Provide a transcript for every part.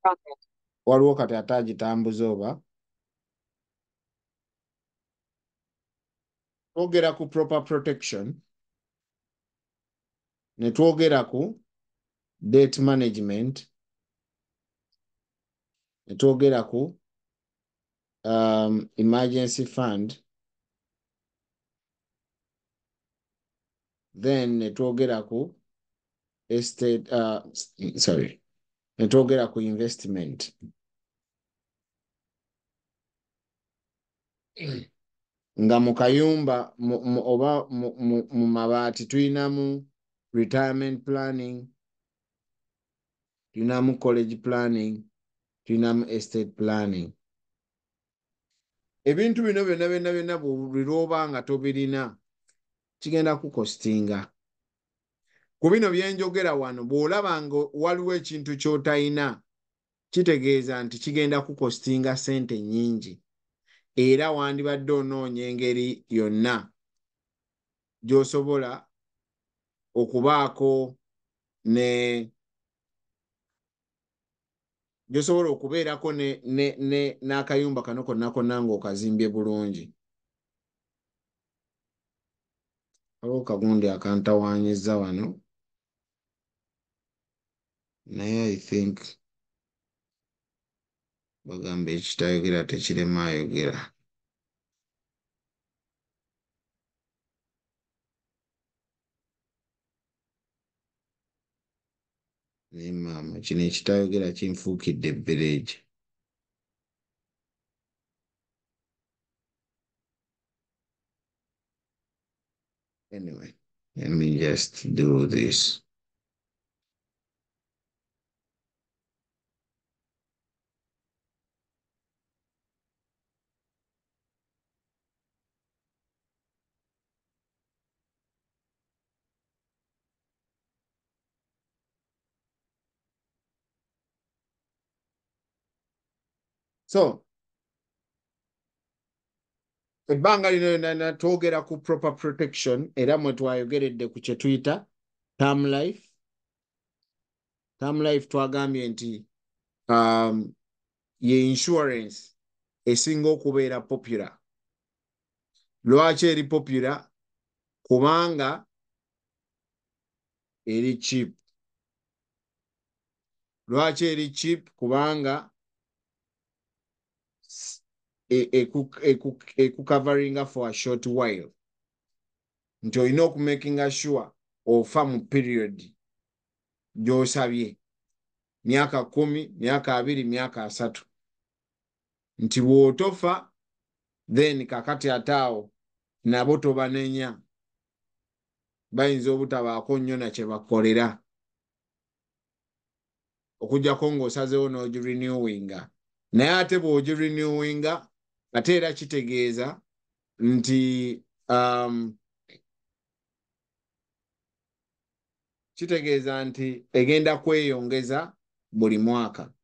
waliwo kati ate agitambuza oba twogera ku proper protection ne twogera ku debt management ne twogera ku emergency fund then ne twogera ku estate ne twogera ku investment nga mu kayumba oba mu mabaati tulinamu retirement planning, tulinamu college planning, tulinamu estate planning. Ebintu bino byonna buli lw'oba nga tobirina kigenda kukostinga. Ku bino bye njogera wano bw'olaba nga waliwo ekintu ky'otayina kitegeeza nti kigenda kukostinga ssente nnyingi era wandibadde onoonya engeri yonna gy'osobola okubaako gy'osobola okubeerako n'akayumba kano konna ng'okazimbye bulungi. Waliwo kagundi akantawaanyizza wano naye I think bagamba ekitayogera tekirema ayogera. Naye maama kino ekitayogera kinfuukidde ebbereegi. Anyway, let me just do this. So, ebbanga lino twogera ku proper protection era mwe twayogeredde ku kye tuyita term life. Term life twagambye nti ye insurance esinga okubeera popular. Lwaki eri popular? Kubanga eri cheap. Lwaki eri cheap? Kubanga ekukavaringa for a short while. Nti olina okumakinga sure ofa mu period gy'osabye. Myaka 10, myaka 2, myaka 3. Nti bw'otofa then kakati ataawo nabo tobanenya. Bayinza obutabaako nnyo na kye bakolera. Okuggyako ng'osazeewo n'ogirenewinga. Naye ate bw'ogirenewinga ate era kitegeeza nti egenda kweyongeza buli mwaka.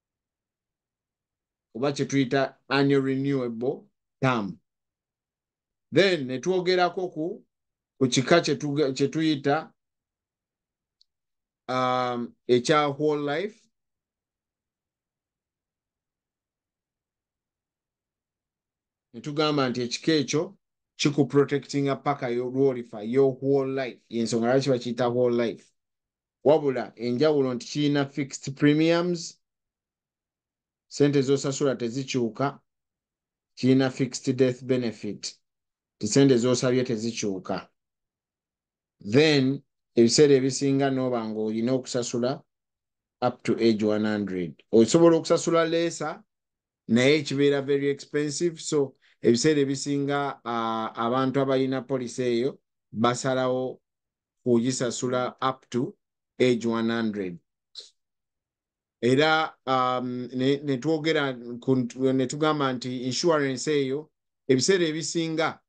Oba kye tuyita annual renewable term. Then ne twogerako ku kika kye tuyita ekya whole life. Ne tugamba nti ekika ekyo kikuprotectinga paka lw'olifa yo whole life. Y'ensonga lwaki bakiyita whole life. Wabula enjawulo nti kirina fixed premiums. Sente z'osasula tezikyuka. Kirina fixed death benefit. Sente z'osabye tezikyuka. Then ebiseera ebisinga n'oba ng'olina okusasula up to age 100. Osobola okusasula leesa naye kibeera very expensive. So ebiseera ebisinga abantu abalina policy eyo basalawo kugisasula up to age 100. Era ne tugamba nti insurance eyo ebiseera ebisinga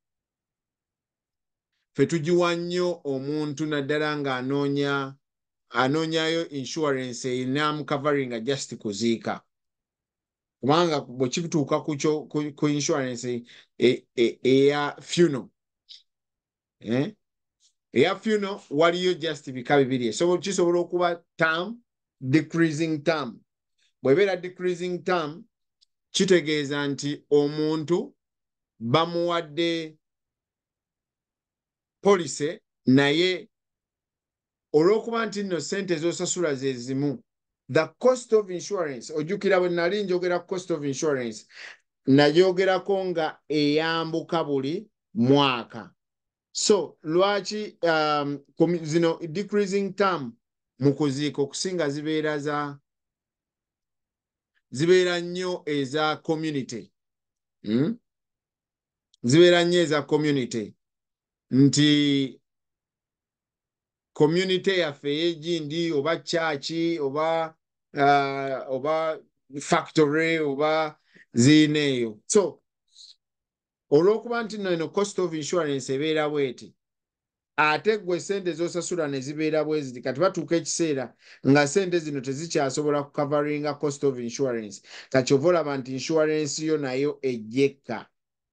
fe tugiwa nnyo omuntu naddala ng'anoonyayo insurance eyinamukavaringa just kuziika. Kubanga bwe kituuka ku insurance eya funeral. Eya funeral waliyo just bika bibiri. Kisobola okuba term, decreasing term. bw'ebeera decreasing term kitegeeza nti omuntu bamuwadde policy naye olw'okuba nti nno ssente z'osasula ze zimu. The cost of insurance, ojjukira bwe nali njogera cost of insurance, nagyogerako nga eyambuka buli mwaka. So lwaki zino decreasing term mu kuziika okusinga zibeera nnyo eza community. Zibeera nnyo eza community nti community yaffe ey'egindi oba church oba factory oba ziineeyo. So olw'okuba nti no cost of insurance ebeera bweti ate gwe sente z'osasula ne zibeera bwe ziti kati batuuka ekiseera nga sente zino tezikyasobola kukavaringa cost of insurance kati ova olaba nti insurance yo nayo ejjekka.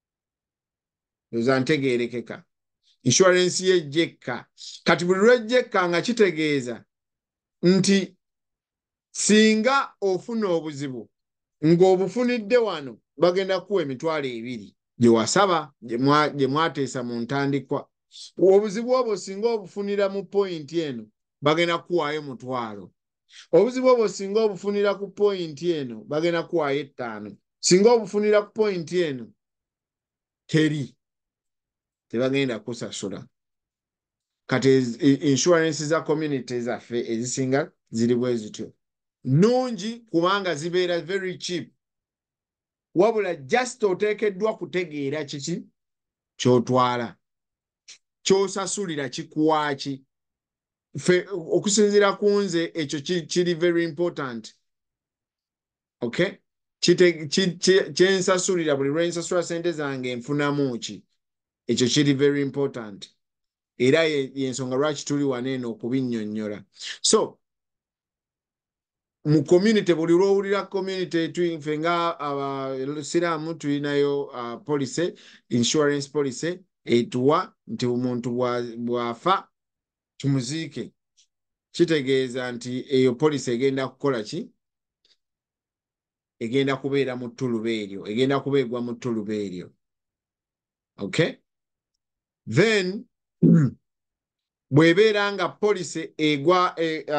Oza ntegeerekeka. Insurance ye ejjekka. Kati buli lwejjekka nga kitegeeza nti singa ofuna obuzibu ng'obufunidde wano bagenda kuwa emitwalo 2 gye wasaba gye mwateesa mu ntandikwa. Obuzibu obwo singa obufunira mu pointi eno bagenda kuwaayo 1,000. Obuzibu obwo singa obufunira ku pointi eno bagenda kuwaayo 5. Singa obufunira ku pointi eno tebagenda kusasula. Kati insurance za community zaffe ezisinga ziri bwe zityo. Nungi kubanga zibeera very cheap. Wabula just oteekeddwa kutegeera kiki ky'otwala. Ky'osasulira kikuwaaki. Okusinziira ku nze ekyo kiri very important. Okay? Kyensasulira buli lwe nsasula sente zange nfunamu ki. Ekyo kiri very important. Era y'ensonga lwaki tuli wano eno okubinnyonnyola. So mu community buli lw'owulira community ffe nga abasiraamu tulinayo policy, insurance policy etuwa nti omuntu bw'afa tumuziike. Kitegeeza nti eyo policy egenda kukola ki? Egenda kubeera mu ttuluba eryo. Egenda kubeegwa mu ttuluba eryo. Okay? Then bw'ebeera nga policy egwa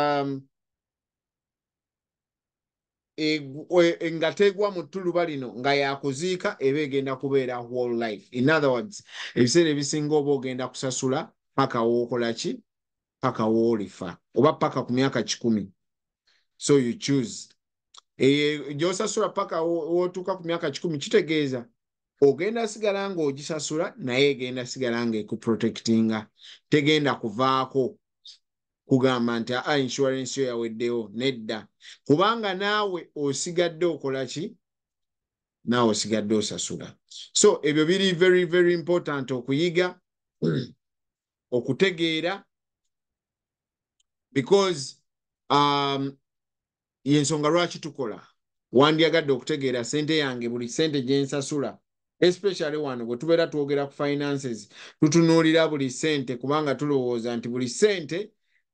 nga tegwa mu ttuluba lino nga yakuziika eba egenda kubeera whole life. In other words, ebiseera ebisinga oba ogenda kusasula paka w'okola ki? Paka w'olifa oba paka ku myaka 10. So you choose. Gy'osasula paka w'otuuka ku myaka 10 kitegeeza ogenda sigala ng'ogisasula naye egenda sigala ng'ekuprotectinga. Tegenda kuvaako kugamba nti insurance yo yaweddewo. Nedda. Kubanga naawe osigadde okola ki? Naawe osigadde osasula. So ebyo biri very very important okuyiga okutegeera because yensonga lwaki tukola. Wandyagadde okutegeera sente yange buli sente gye nsasula. Especially wano bwe tubeera twogera ku finances tutunuulira buli sente kubanga tulowooza nti buli sente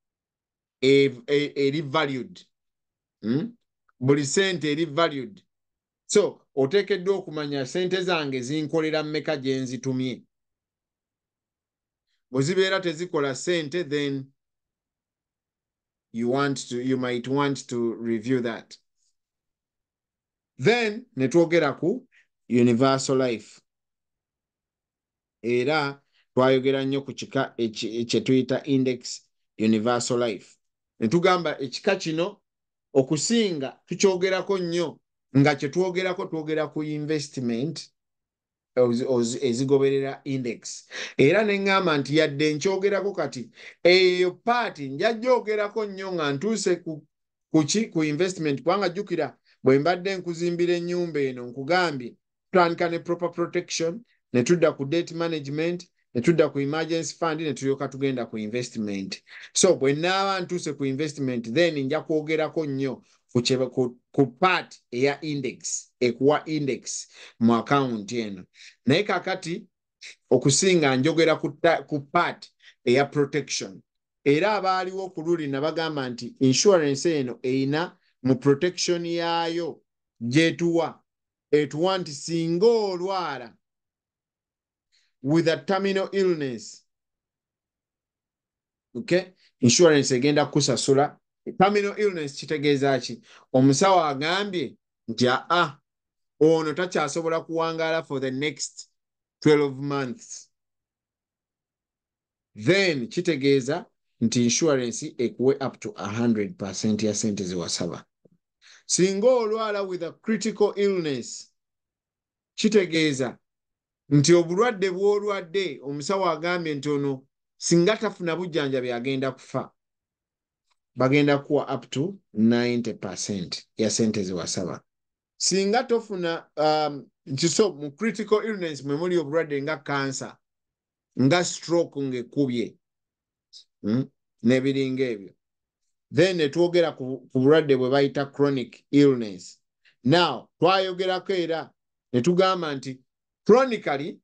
eri valued. Buli sente eri valued. So oteekeddwa okumanya sente zange zinkolera mmeka gye nzitumye. Bwe zibeera tezikola sente then you might want to review that. Then ne twogera ku universal life. Era twayogera nnyo ku kika kye tuyita index universal life. Ne tugamba ekika kino okusinga tukyogerako nnyo nga kye twogera ku investment ezigoberera index. Era ne ngamba nti yadde nkyogerako kati eyo paati njagyogerako nnyo nga ntuuse ku investment kubanga jjukira bwe mbadde nkuzimbira ennyumba eno nkugambye tutandika ne proper protection ne tudda ku debt management ne tudda ku emergency fund ne tulyoka tugenda ku investment. So bwe naaba ntuuse ku investment then nja kwogerako nnyo ku part eya index ekuwa index mu account eno. Naye kakati okusinga njogera ku part eya protection. Era abaaliwo ku luli nabagamba nti insurance eno eyina mu protection yaayo gyetuwa etuwa nti singa olwala with a terminal illness, okay, insurance egenda kusasula. Terminal illness kitegeeza ki? Omusawo agambye nti ono takyasobola kuwangaala for the next 12 months, then kitegeeza nti insurance ekuwe up to 100% ya sente ze wasaba. Singa olwala with a critical illness, kitegeeza nti obulwadde bw'olwadde omusawo agambye nti ono singa tafuna bujjanjabi agenda kufa, bagenda kuwa up to 90% ya sente ze wasaba. Singa tofuna ntiso mu critical illness mwe muli obulwadde nga cancer, nga stroke ng'ekubye n'ebiringa ebyo, then netwogera ku bulwadde bwe bayita chronic illness. Now twayogerako era ne tugamba nti chronically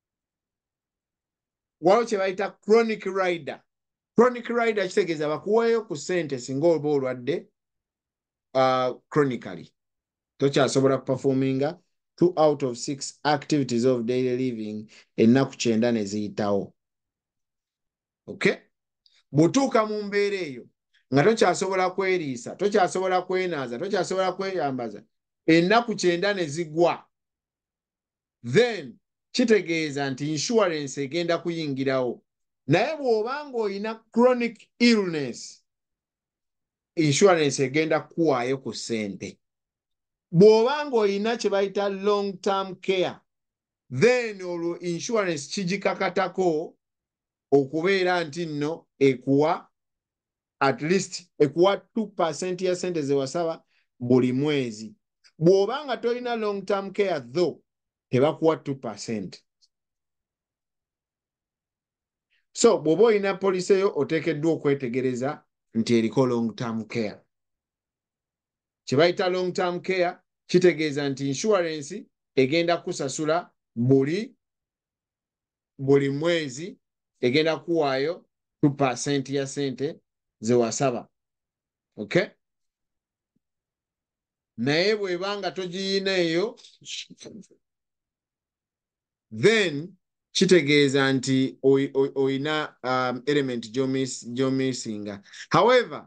waliwo kye bayita chronic rider. Chronic rider kitegeeza bakuweeyo ku ssente singa oba olwadde chronically tokyasobola kuperforminga 2 out of 6 activities of daily living ennaku 9 ne ziyitawo. Okay, bw'otuuka mu mbeera eyo nga tokyasobola kweriisa, tokyasobola kwenaaza, tokyasobola kweyambaza, ennaku 9 ne zigwa, then kitegeeza nti insurance egenda kuyingirawo. Naye bw'obanga oyina chronic illness, insurance egenda kuwaayo ku ssente. Bw'obanga oyina kye bayita long term care, then olwo insurance kigikakatako okubeera nti nno ekuwa at least ekuwa 2% ya sente ze wasaba buli mwezi. Bw'obanga tolina long term care though, tebakuwa 2%. So bw'oba olina poliisi eyo oteekeddwa okwetegereza nti eriko long term care. Kye bayita long term care kitegeeza nti insurance egenda kusasula buli mwezi, egenda kuwaayo 2% ya sente ze wasaba. Okay? Naye bw'ebanga togiyina eyo, then kitegeeza nti oyina element gy'omissinga. However,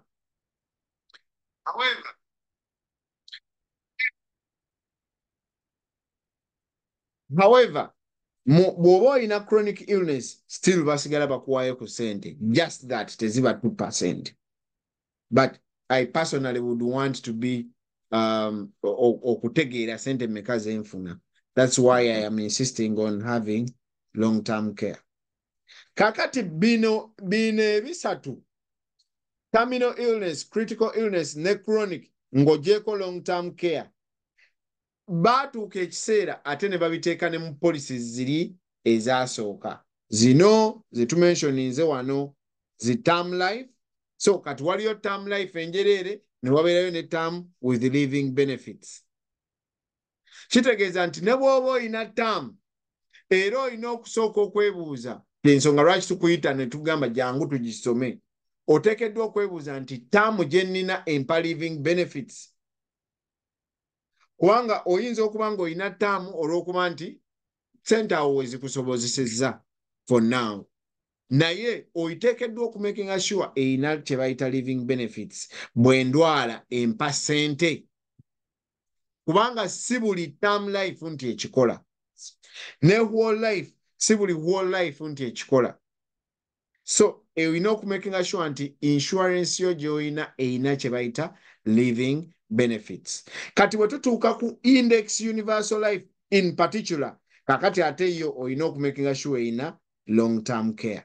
bw'oba olina chronic illness still basigala bakuwaayo ku ssente, just that teziba 2%. But I personally would want to be okutegeera sente mmeka zenfuna. That's why I am insisting on having long-term care. Kakati bino ebisatu, terminal illness, critical illness ne chronic, ng'ogyeko long-term care, baatuuka ekiseera ate ne babiteeka ne mu policies ziri ezasooka. Zino ze tumentioninze wano zi term life. So kati waliyo term life enjereere ne wabeerayo ne term with living benefits. Kitegeeza nti ne bw'oba olina term era olina okusooka okwebuuza ensonga lwaki tukuyita ne tugamba jangu tugisome, oteekeddwa okwebuuza nti term gye nnina empa living benefits. Kubanga oyinza okuba ng'olina term olw'okuba nti ssente awo wezikusobozesezza for now, naye oyiteekeddwa okumakinga sure eyina kye bayita living benefits. Bwe ndwala empa ssente, kubanga si buli term life nti ekikola, ne whole life si buli whole life nti ekikola. So eyina okumakinga sure nti insurance yo gy'oyina eyina kye bayita living benefits. Kati bwe tutuuka ku index universal life in particular, kakati ate yo oyina okumakinga sure eyina long term care.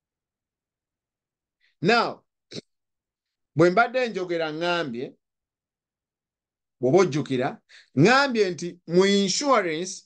Now bwe mbadde njogera ngambye, bw'oba ojjukira ngambye nti mu insurance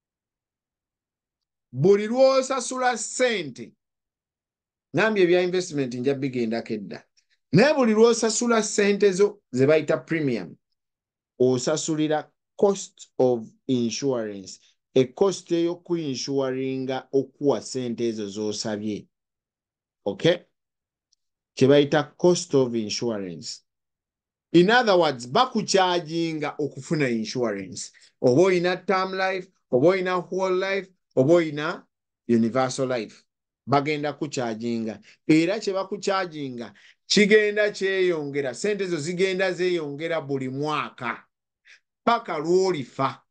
buli lw'osasula ssente, ngambye ebya investment nja bigendako edda, naye buli lw'osasula ssente zo ze bayita premium, osasulira cost of insurance, cost ey'okuyinsuwaringa okuwa ssente ezo z'osabye. Okay? Kye bayita cost of insurance. In other words, bakucharginga okufuna insurance. Oba oyina term life, oba oyina whole life, oba oyina universal life. Bagenda kucharginga. Era kye bakucharginga kigenda kyeyongera. Sente zo zigenda zeeyongera buli mwaka. Paka lw'olifa.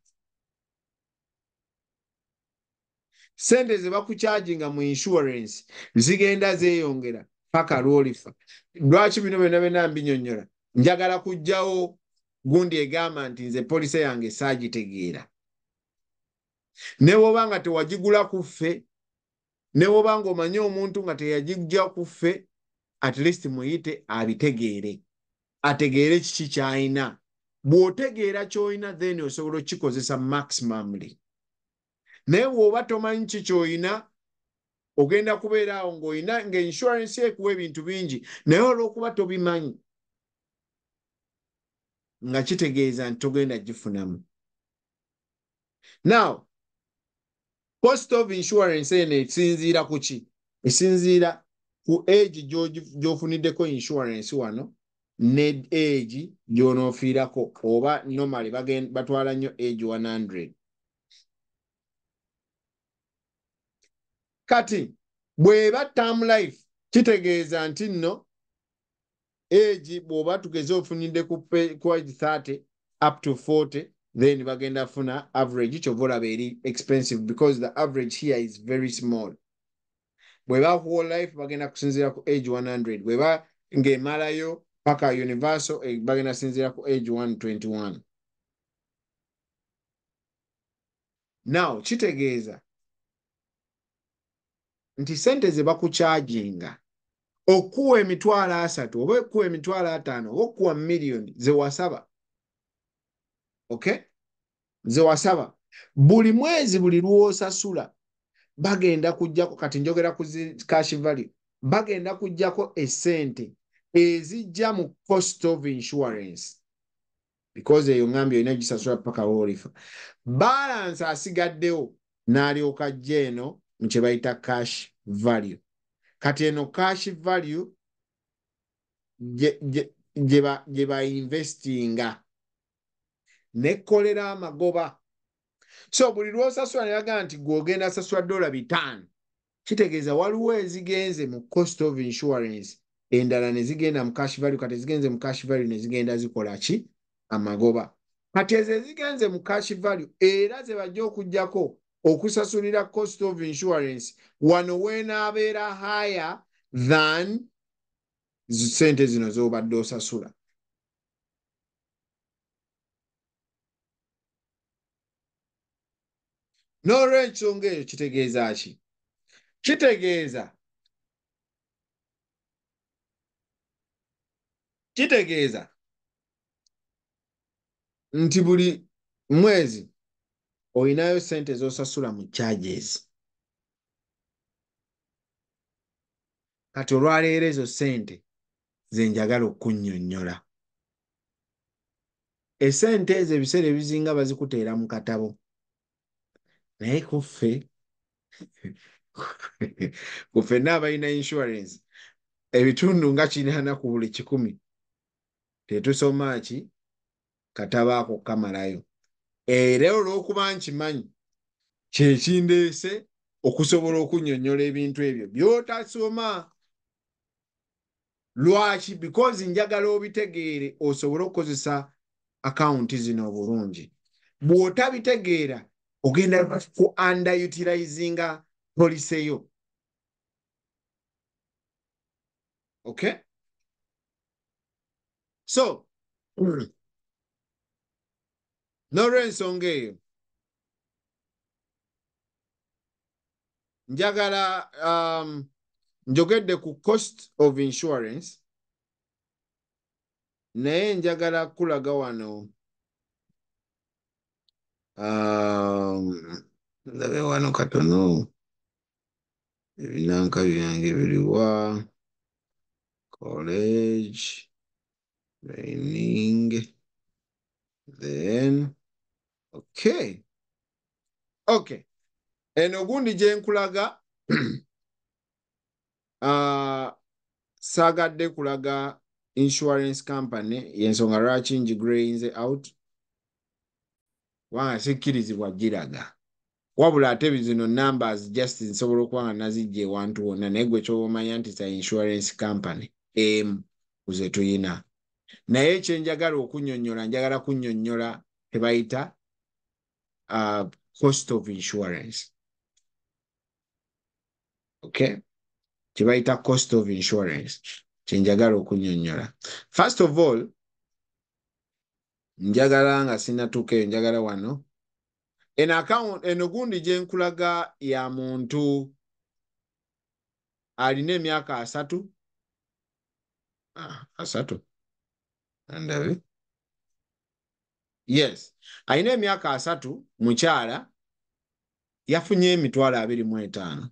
Sente ze bakucharginga mu insurance zigenda zeeyongera paka lw'olifa. Lwaki bino byonna mbinyonnyola? Njagala kujjawo gundi egamba nti nze polisi yange saagitegeera. Ne bw'oba nga tewagigula ku ffe, ne bw'oba nga omanyi omuntu nga teyagijja ku ffe, at least muyite abitegeere. Ategeere kiki ky'alina. Bw'otegeera ky'olina then osobola okkikozesa maximumly. Naye bw'oba tomanyi kiki ky'olina, ogenda kubeera awo ng'olina ng'insurance ekuwa ebintu bingi, naye olw'okuba tobimanyi nga kitegeeza nti togenda gifunamu. Now, cost of insurance eno esinziira ku ki? Esinziira ku age gy'ofuniddeko insurance wano ne age gy'onoofiirako, oba normally batwala nnyo age 100. Kati bw'eba term life kitegeeza nti nno age bw'oba tugeze ofunidde ku age 30 up to 40, then bagenda funa average. Kyova olaba eri expensive because the average here is very small. Bw'eba whole life bagenda kusinziira ku age 100. Bw'eba ng'emalayo paka universal bagenda kusinziira ku age 121. Now kitegeeza nti sente ze bakucharginga okuwa emitwalo 30 oba okuwa emitwalo 5 oba okuwa million ze wasaba. Okay? Ze wasaba. Buli mwezi buli lw'osasula bagenda kujjako, kati njogera ku cash value, bagenda kujjako essente ezijja mu cost of insurance. Because eyo ngambye olina gisasula paka w'olifa. Balance asigaddewo n'alyoka ajja eno mu kye bayita cash value. Kati eno cash value gye ba investinga nekkolera amagoba. So buli lw'osasula ne bagamba nti gw'ogenda sasula $5, kitegeeza waliwo ezigenze mu cost of insurance, endala ne zigenda mu cash value. Kati ezigenze mu cash value ne zigenda zikola ki? Amagoba. Kati ezo ezigenze mu cash value era ze bajja okuggyako okusasulira cost of insurance wano weenaabeera higher than sente zino z'obadde osasula. N'olw'ensonga eyo kitegeeza ki? Kitegeeza nti buli mwezi olinayo sente z'osasula mu charges. Kati olwaleero ezo sente ze njagala okunnyonnyola. Esente ezo ebiseera ebizinga bazikuteera mu katabo. Naye kuffe n'abalina insurance ebitundu nga 40 ku buli 100 tetusoma ki katabo ako kamalayo. Era olw'okuba nkimanyi kye kindeese okusobola okunnyonnyola ebintu ebyo by'otasoma. Lwaki? Because njagala obitegeere osobole okukozesa akawunti zino obulungi. Bw'otabitegeera ogenda ku underutilizinga policy yo. Okay? So, n'olw'ensonga eyo njagala njogedde ku cost of insurance, naye njagala kulaga wano ndabe wano katono ebinanka byange biriwa. College training then okay eno gundi gye nkulaga saagadde kulaga insurance company yensonga lwaki njiguleyinze out wanga sikkirizibwa giraga wabula ate zino numbers just nsobola okuba nga nazijja ewantu wonna naye gwe kyobamanya nti za insurance company emu kuze tuyina naye ekyenjagala okunnyonnyola njagala kunnyonnyola tebayita cost of insurance. Okay? Tebayita cost of insurance. Kyenjagala okunnyonnyola. First of all, njagala nga sinatuukeyo njagala wano. Eno gundi gye nkulaga ya muntu alina emyaka 3. 3. Andabe. Yes. Alina emyaka 3 mukyala yafunye $25,000.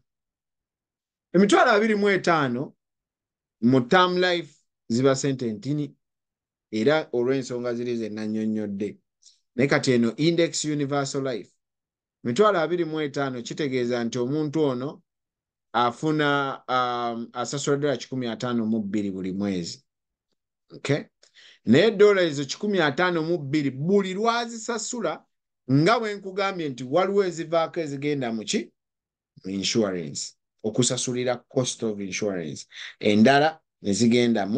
$25,000 mu term life ziba sente ntini era olw'ensonga ziri ze nannyonnyodde. Naye kati eno index universal life $25,000 kitegeeza nti omuntu ono afuna asasula $152 buli mwezi. Okay? Naye dola ezo $152 buli lwazisasula nga bwe nkugambye nti waliwo ezivaako ezigenda mu ki? Mu insurance. Okusasulira cost of insurance. Endala nezigenda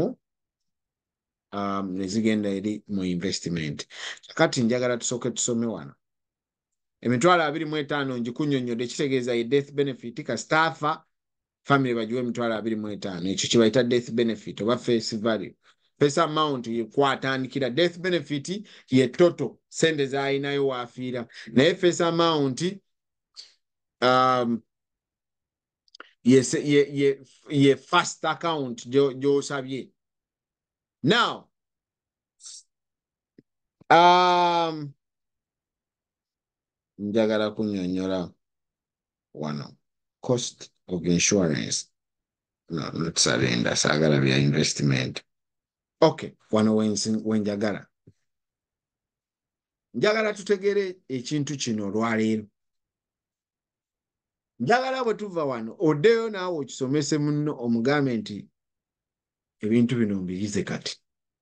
eri mu investment. Kati njagala tusooke tusome wano. $25,000 njikunnyonnyodde kitegeeza ye death benefit kasitaafa family bagiwe $25,000 ekyo kibayita death benefit oba face value. Face amount ye kwatandikira. Death benefit ye toto sente z'alinayo waafiira. Naye face amount ye first account gy'osabye. Now, njagala kunnyonnyola wano cost of insurance. No, not surrender. Saagala bya investment. Okay, wano wenjagala. Njagala tutegere ekintu kino olwaleero. Njagala bwe tuva wano oddeyo naawe okisomese munno omugambe nti ebintu bino mbiyize kati.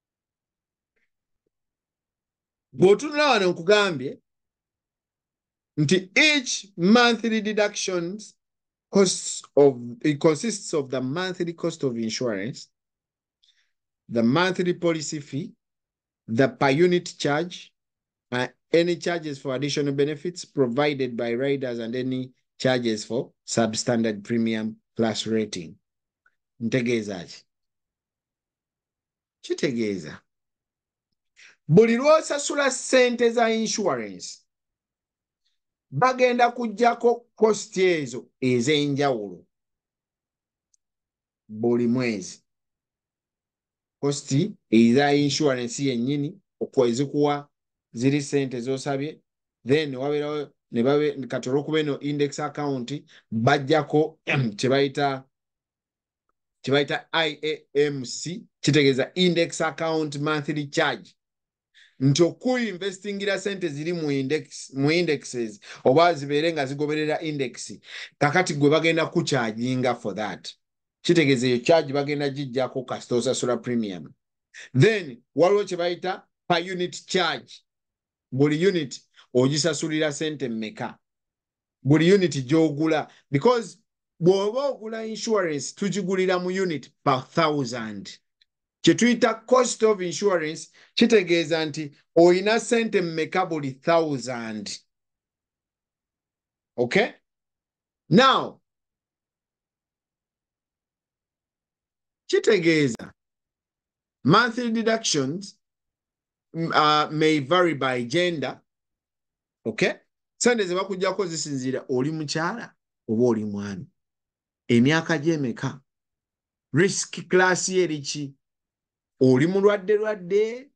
Bw'otunula wano nkugambye nti each monthly deductions consists of the monthly cost of insurance, the monthly policy fee, the per unit charge, any charges for additional benefits provided by riders, and any charges for substandard premium plus rating. Ntegeeza ki? Kitegeeza buli lw'osasula ssente za insurance bagenda kuggyako cost ezo ez'enjawulo buli mwezi. Cost eza insurance yennyini okwezikuwa ziri ssente z'osabye, then wabeerawo ne babe kati olw'okuba eno index account bajjako kyebayita IAMC, kitegeeza index account monthly charge, nti okuinvestingira sente ziri mu indexes oba zibeere nga zigoberera index kakati gwe bagenda kucharginga for that. Kitegeeza eyo charge bagenda gijjako kasita osasula premium. Then waliwo kye bayita per unit charge. Buli unit ogisasulira sente mmeka, buli unit gy'ogula, because bw'oba ogula insurance tugigulira mu unit per 1,000. Kye tuyita cost of insurance kitegeeza nti oyina sente mmeka buli 1,000. Okay? Now, kitegeeza monthly deductions may vary by gender. Okay? Sente ze bakuggyako zisinziira oli mukyala oba oli mwami, emyaka gy'emeka, risk class eri ki, oli mulwadde,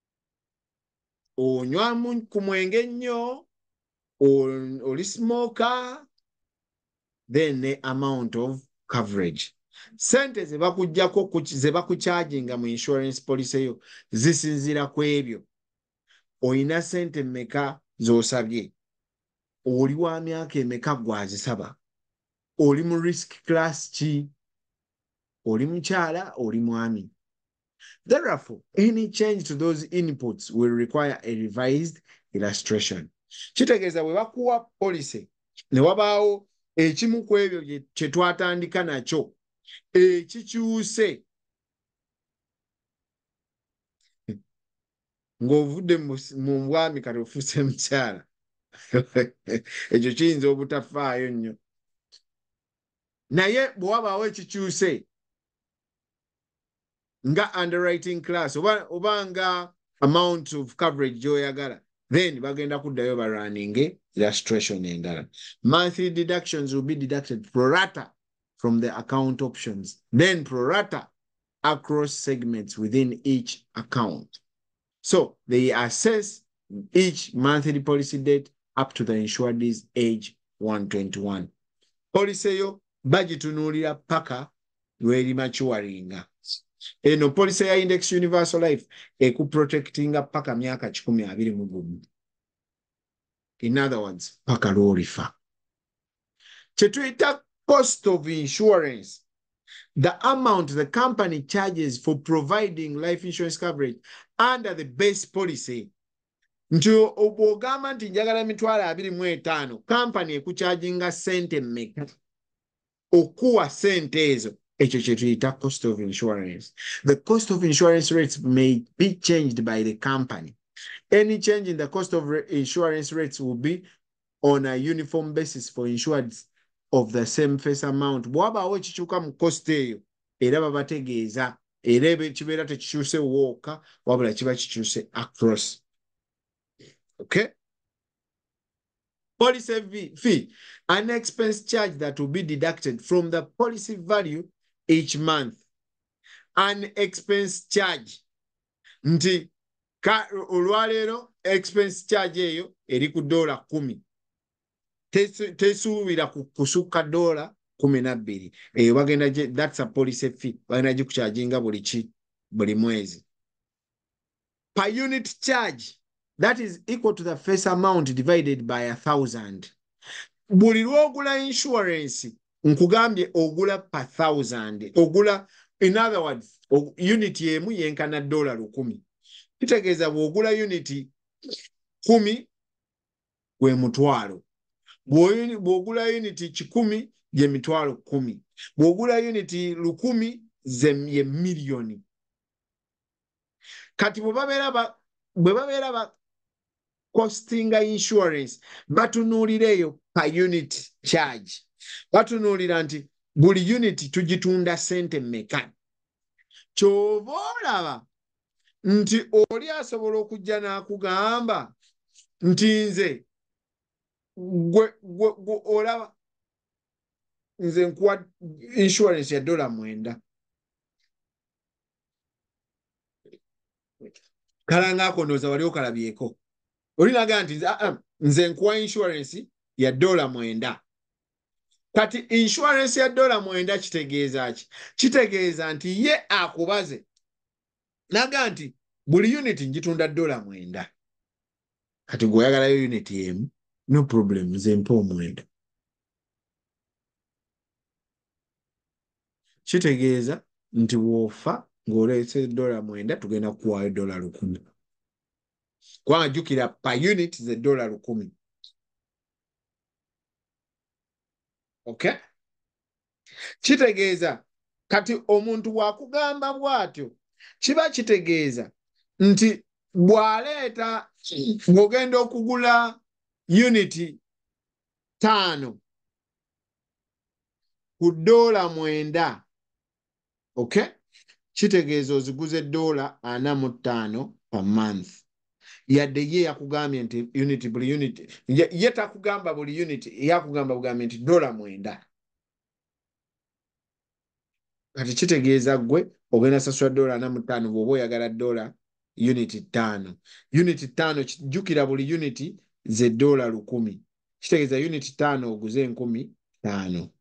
onywa ku mwenge nnyo, oli smoker, then the amount of coverage. Sente ze bakuggyako ze bakucharginga mu insurance policy yo zisinziira ku ebyo. Oyina sente mmeka z'osabye, oli wa myaka emeka gwazisaba, oli mu risk class ki, oli mukyala oli mwami. Therefore, any change to those inputs will require a revised illustration. Kitegeeza bwe bakuwa policy ne wabaawo ekimu ku ebyo kye twatandika nakyo ekikyuse ng'ovudde mu bwami kati ofuuse mukyala ekyo kiyinza obutafaayo nnyo naye bwe wabaawo ekikyuse nga underwriting class oba nga amount of coverage gy'oyagala then bagenda kuddayo barunning illustration endala. Monthly deductions will be deducted pro rata from the account options, then pro rata across segments within each account. So they assess each monthly policy date up to the insured's age 121. Policy yo bagitunuulira paka lw'eri maturinga. Eno policy ya Index Universal Life ekuprotectinga paka myaka 21. In other words, paka lw'olifa. Kye tuyita cost of insurance, the amount the company charges for providing life insurance coverage under the base policy. Nti obwogamba nti njagala $25,000, company ekucharginga sente mmeka okuwa sente ezo, ekyo kye tuyita cost of insurance. The cost of insurance rates may be changed by the company. Any change in the cost of insurance rates will be on a uniform basis for insured of the same face amount. Bwabaawo ekikyuka mu cost eyo era babategeeza era kibeera tekikyuse wooka wabula kiba kikyuse across. Okay? Policy fee, an expense charge that will be deducted from the policy value each month. An expense charge. Nti olwaleero expense charge eyo eri ku $10. Tesuubira kusukka $12. Eyo bagenda that's a policy fee. Bagenda gikucharginga buli mwezi. Per unit charge, that is equal to the face amount divided by 1,000. Buli lw'ogula insurance nkugambye ogula per 1,000. Ogula, in other words, unit emu yenkana $100. Kitegeeza bw'ogula unit 10 gwe $1,000. Bw'ogula unit 10 ye $10,000. Bw'ogula unit 1,000 ye million. Kati bwe babeera ba costinga insurance batunuulira eyo per unit charge. Batunuulira nti buli unit tugitunda sente mmeka. Kyova olaba nti oli asobola okujja n'akugamba nti nze gwe olaba nze nkuwa insurance ya $9. Kalanga akondoza wali okalabyeko. Olinaga nti nze nkuwa insurance ya $9. Kati insurance ya $9 kitegeeza ki? Kitegeeza nti ye akubaze naga nti buli unit njitunda $9. Kati gweoyagalayo unit emu, no problem, nze mpa $9. Kitegeeza nti woofa ng'oleese $9 tugenda kukuwaayo $100. Kubanga jjukira per unit ze $10. Okay? Kitegeeza kati omuntu wakugamba bw'atyo kiba kitegeeza nti bw'aleeta ng'ogenda okugula unit 5 ku $9. Okay? Kitegeeza oziguze $45 per month. Yadde ye yakugambye nti buli unit ye takugamba buli unit yakugamba bugambye nti $9. Kati kitegeeza gwe ogenda sasula $45 bw'oba oyagala unit 5. Unit 5 jjukira buli unit ze $100. Kitegeeza unit 5 oguze $15,000.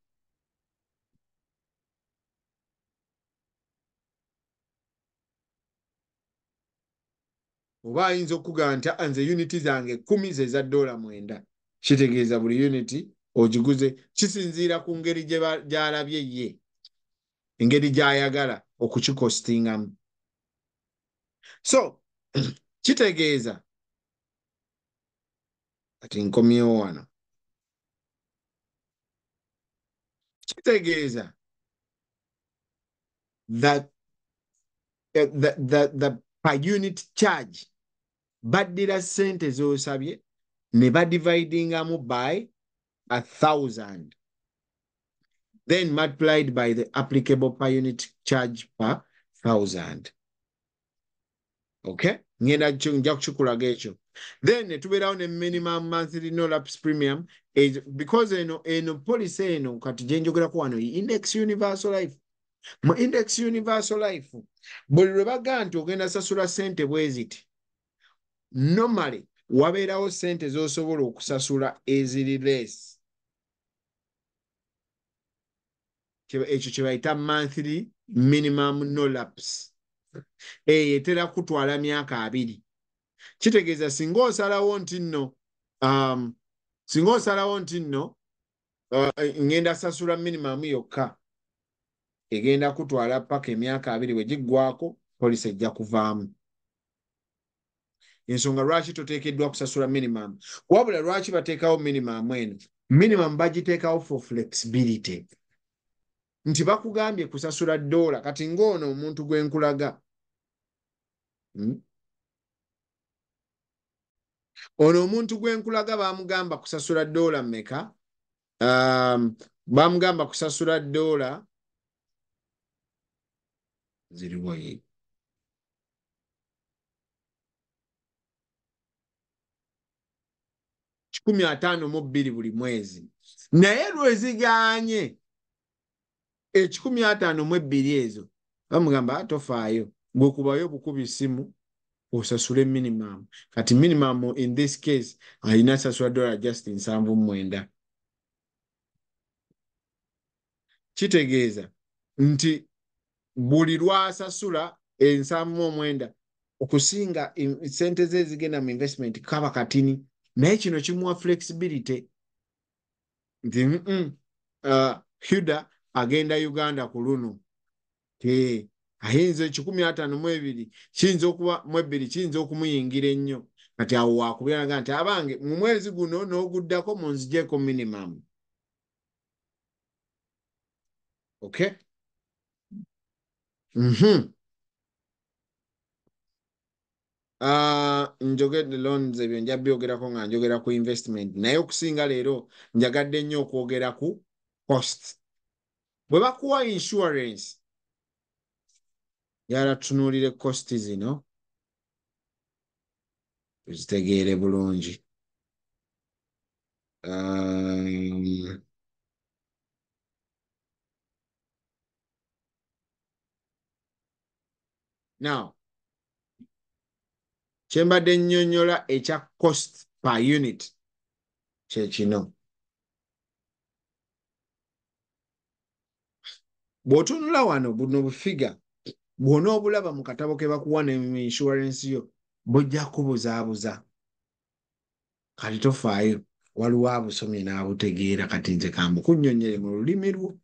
Oba ayinza okugamba nti nze unit zange 10 ze za $9. Kitegeeza buli unit ogiguze kisinziira ku ngeri gy'alabye ye, engeri gy'ayagala okukikostingamu. So kitegeeza kati nkomyewo wano kitegeeza that the per unit charge baddira sente z'osabye ne badividingamu by 1,000 then multiplied by the applicable per unit charge per 1,000. Okay, nja kukikulaga ekyo. Then netubeerawo ne minimum monthly no lapse premium because eno policy eno kati gyenjogerako wano index universal life. Mu index universal life buli lwe baga nti ogenda sasula sente bweziti normally wabeerawo sente z'osobola okusasula eziri less. Ekyo kye bayita monthly minimum no lapse. Etera kutwala myaka 2. Kitegeeza singa osalawo nti nno ngenda sasula minimum yokka egenda kutwala paka emyaka 2 bwe giggwako poliisi ejja kuvaamu. Ensonga lwaki toteekeddwa kusasula minimum wabula lwaki bateekawo minimum eno minimum bagiteekawo for flexibility nti bakugambye kusasula $, kati ng'ono omuntu gwe nkulaga ono omuntu gwe nkulaga baamugamba kusasula $, mmeka baamugamba kusasula $, ziriwaye $152 buli mwezi, naye lwezigaanye $152 ezo bamugamba tofaayo gwe kubayo bukubi simu osasule minimum. Kati minimum in this case alina sasula $, just $79. Kitegeeza nti buli lwasasula $79 okusinga sente ze zigenda mu investment kaba katini, naye kino kimuwa flexibility nti Huda agenda Uganda ku luno ayinza 152 kiyinza okuba mu 2 kiyinza okumuyingira ennyo, kati awo wakubiraga nti abange mu mwezi guno n'oguddako munzigyeko minimum. Okay. Njogedde loans ebyo nja byogerako nga njogera ku investment, naye okusinga leero njagadde nnyo okwogera ku cost. Bwe bakuwa insurance yala tunuulire cost zino tuzitegeere bulungi. Now kyembadde nnyonnyola ekya cost per unit kye kino. Bw'otunula wano buno bufiga bw'ona obulaba mu katabo ke bakuwa ne insurance yo bujja kubuzaabuza. Kati tofaayo waliwo abusomye n'abutegeera, kati nze kambukunnyonnyere mu lulimi lwo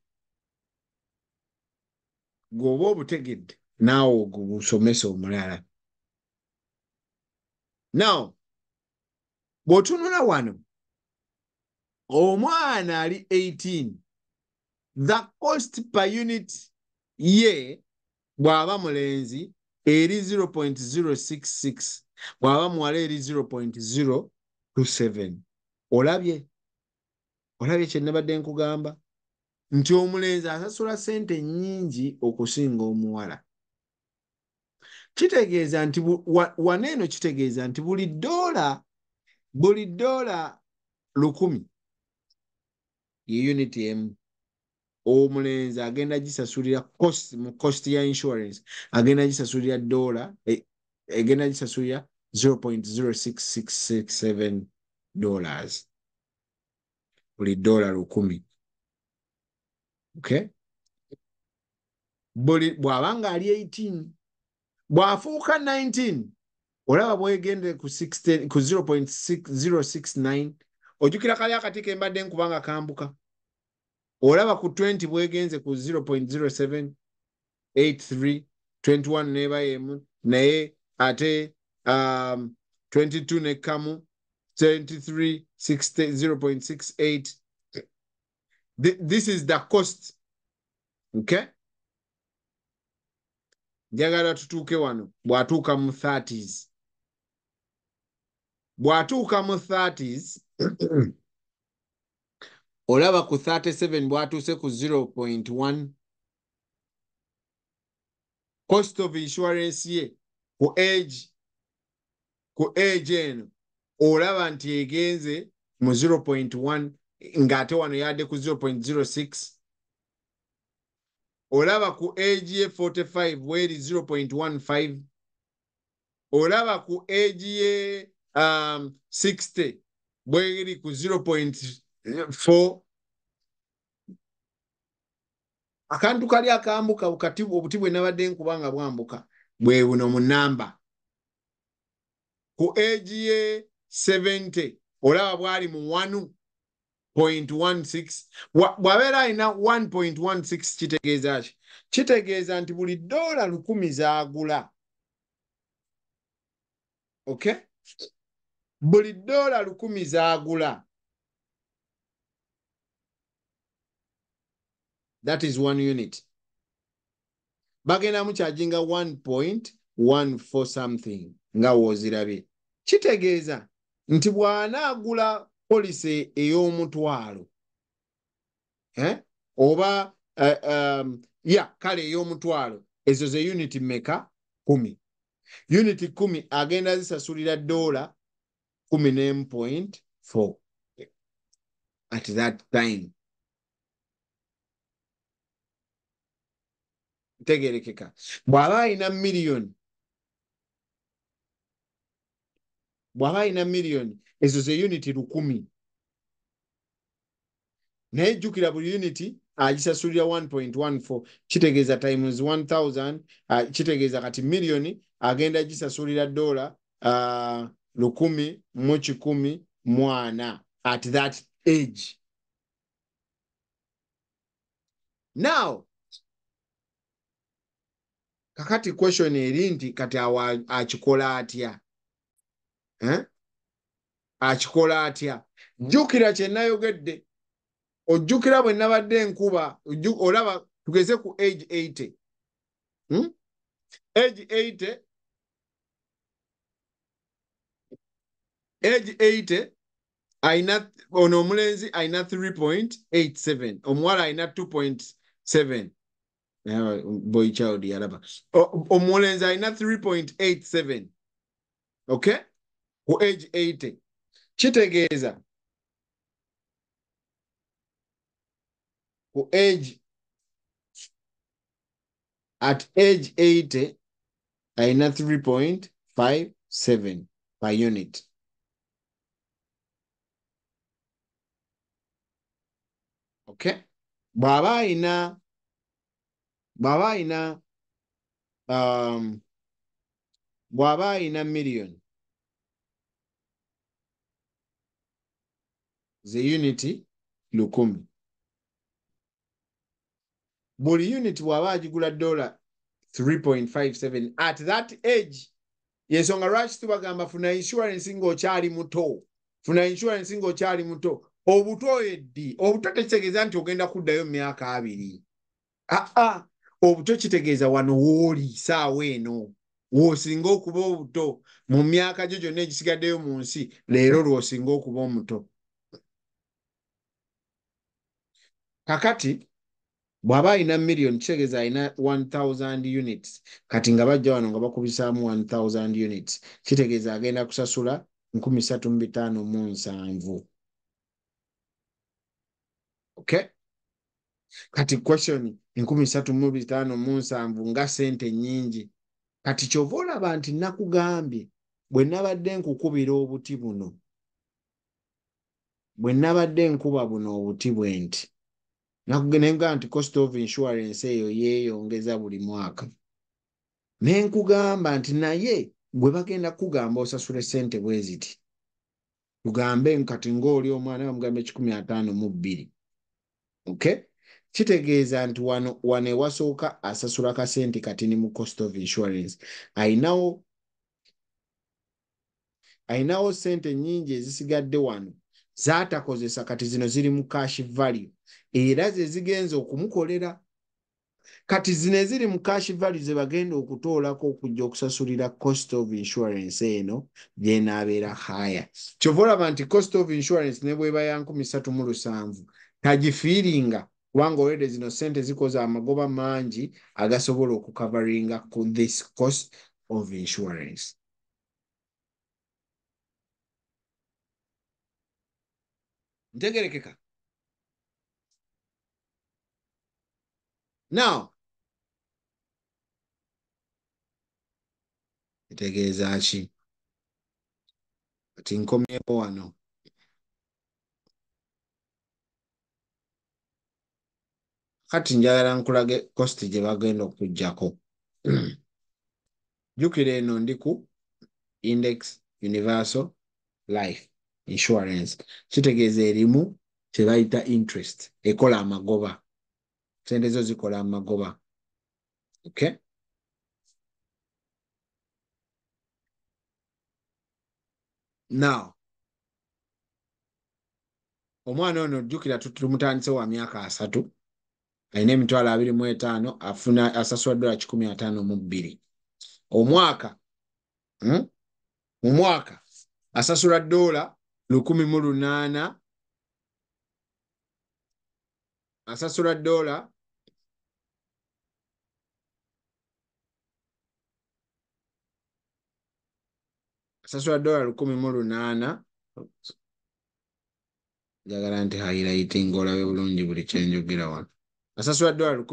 gw'oba obutegedde naawe ogubusomesa omulala. Now bw'otunula wano omwana ali 18 the cost per unit ye bw'aba mulenzi eri 0.066 bw'aba muwala eri 0.027. Olabye kye nabadde nkugamba nti omulenzi asasula sente nnyingi okusinga omuwala. Kitegeeza nti waneeno kitegeeza nti buli $1 1,000 ye unit emu omulenzi agenda gisasulira mu cost ya insurance agenda gisasulira egenda gisasulira $0.0667 buli $100. Okay, bw'aba nga ali 18 bw'afuuka 19 olaba bwegende ku 0.6069 ojjukira kali akati ke mbadde nkubanga kambuka. Olaba ku 20 bwegenze ku 0.0783 21 neba yemu naye ate 22 ne kamu 23 60 0.68. This is the cost. Okay, njagala tutuuke wano. Bw'atuuka mu 30s, bw'atuuka mu 30s olaba ku 37 bw'atuuse ku 0.1. Cost of insurance ye ku age eno olaba nti egenze mu 0.1 ng'ate wano yadde ku 0.06. olaba ku age ye 45 weri 0.15. olaba ku age ye 60 bweri ku 0.4. akantu kali akambuka obuti bwe nabadde nkubanga bwambuka bwe buno mu namba. Ku age ye 70 olaba bwali mu 1.16. bw'abeera alina 1.16 kitegeeza ki? Kitegeeza nti buli $100 z'agula, okay, buli $100 z'agula, that is 1 unit, bagenda mukyajinga 1.14 something nga woozirabye. Kitegeeza nti bw'anaagula polisi ey'omutwalo oba kale ey'omutwalo, ezo ze unit meka? 10. Unit 10 agenda zisasulira $14 at that time. Tegerekeka. Bw'aba alina million, ezo ze unit 1000. Naye jjukira buli unit agisasulira 1.14, kitegeeza times 1000, kitegeeza kati million agenda gisasulira $1,114 at that age. Now, kakati question eri nti kati akikola atya? Akikola atya? Jjukira kye nayogedde. Ojjukira bwe nabadde nkuba, olaba tugeze ku age 80. Age 80 ayina ono omulenzi ayina 3.87, omuwala ayina 2.7. Boy child yalaba. Omulenzi ayina 3.87. Okay? Ku age 80. Kitegeeza ku at age 80 ayina 3.57 per unit. Okay? Bw'aba ayina million, ze unit 1000. Buli unit bw'aba agigula $3.57 at that age. Yensonga lwaki tubagamba funa insurance ng'okyali muto. Funa insurance ng'okyali muto. Obuto eddi. Obuto tekitegeeza nti ogenda kuddayo mu myaka 2. Obuto kitegeeza wano w'oli saawa eno. W'osinga okuba obuto mu myaka gyo gyonna egisigaddeyo mu nsi, leero lw'osinga okuba omuto. Kakati bw'aba alina million, kitegeeza alina 1000 units. Kati nga bajja wano nga bakubisaamu 1000 units, kitegeeza agenda kusasula 3507. Okay? Kati question 3507 nga sente nnyingi. Kati kyova olaba nti nakugambye bwe nabadde nkukubira obuti buno, bwe nabadde nkuba buno obuti bwe nti nakugamba nti cost of insurance eyo yeeyongeza buli mwaka. Ne nkugamba nti naye gwe bagenda kugamba osasule sente bwe ziti. Tugambe kati ng'oli omwana bamugamba 152. Okay? Kitegeeza nti wano ewasooka asasula kasente kati ni mu cost of insurance. Ayinawo ayinawo ssente nnyingi ezisigadde wano z'atakozesa kati zino ziri mu cash value era ze zigenza okumukolera. Kati zino eziri mu cash value ze bagenda okutoolako okujja okusasulira cost of insurance eno gy'enaabeera higher. Kyova olaba nti cost of insurance ne bw'eba ya 37,000 tagifiiringa kubanga olwedde zino ssente zikoze amagoba mangi agasobola okukavaringa ku this cost of insurance. Ntegerekeka? Now, kitegeeza ki? Kati nkomyewo wano. Kati njagala nkulage cost gye bagenda okuggyako. Jjukira eno ndi ku Index Universal Life Insurance. Kitegeeza erimu kye bayita interest. Ekola amagoba. Sente zo zikola amagoba. Okay? Now, omwana ono jjukira tumutandise wa myaka 3. Alina emitwalo 25 afuna asasula $152. Omwaka mu mwaka asasula $1,800 asasula $1,800 njagala nti highlighting olabe bulungi buli kyenjogera wano. Asasula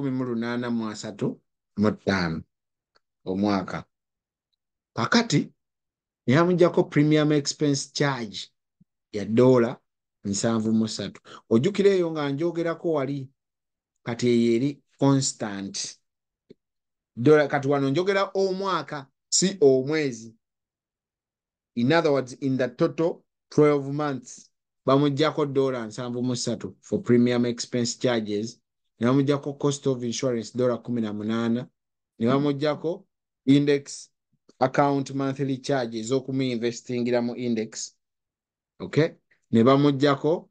$1,835 omwaka. Kakati yamujjako premium expense charge ya $73. Ojjukira eyo nga njogerako wali kati eyo eri constant. Kati wano njogera omwaka si omwezi. In other words, in the total 12 months bamujjako $73 for premium expense charges. Ne bamujjako cost of insurance $18. Ne bamujjako index account monthly charges okumuinvestingira mu index. Okay? Ne bamujjako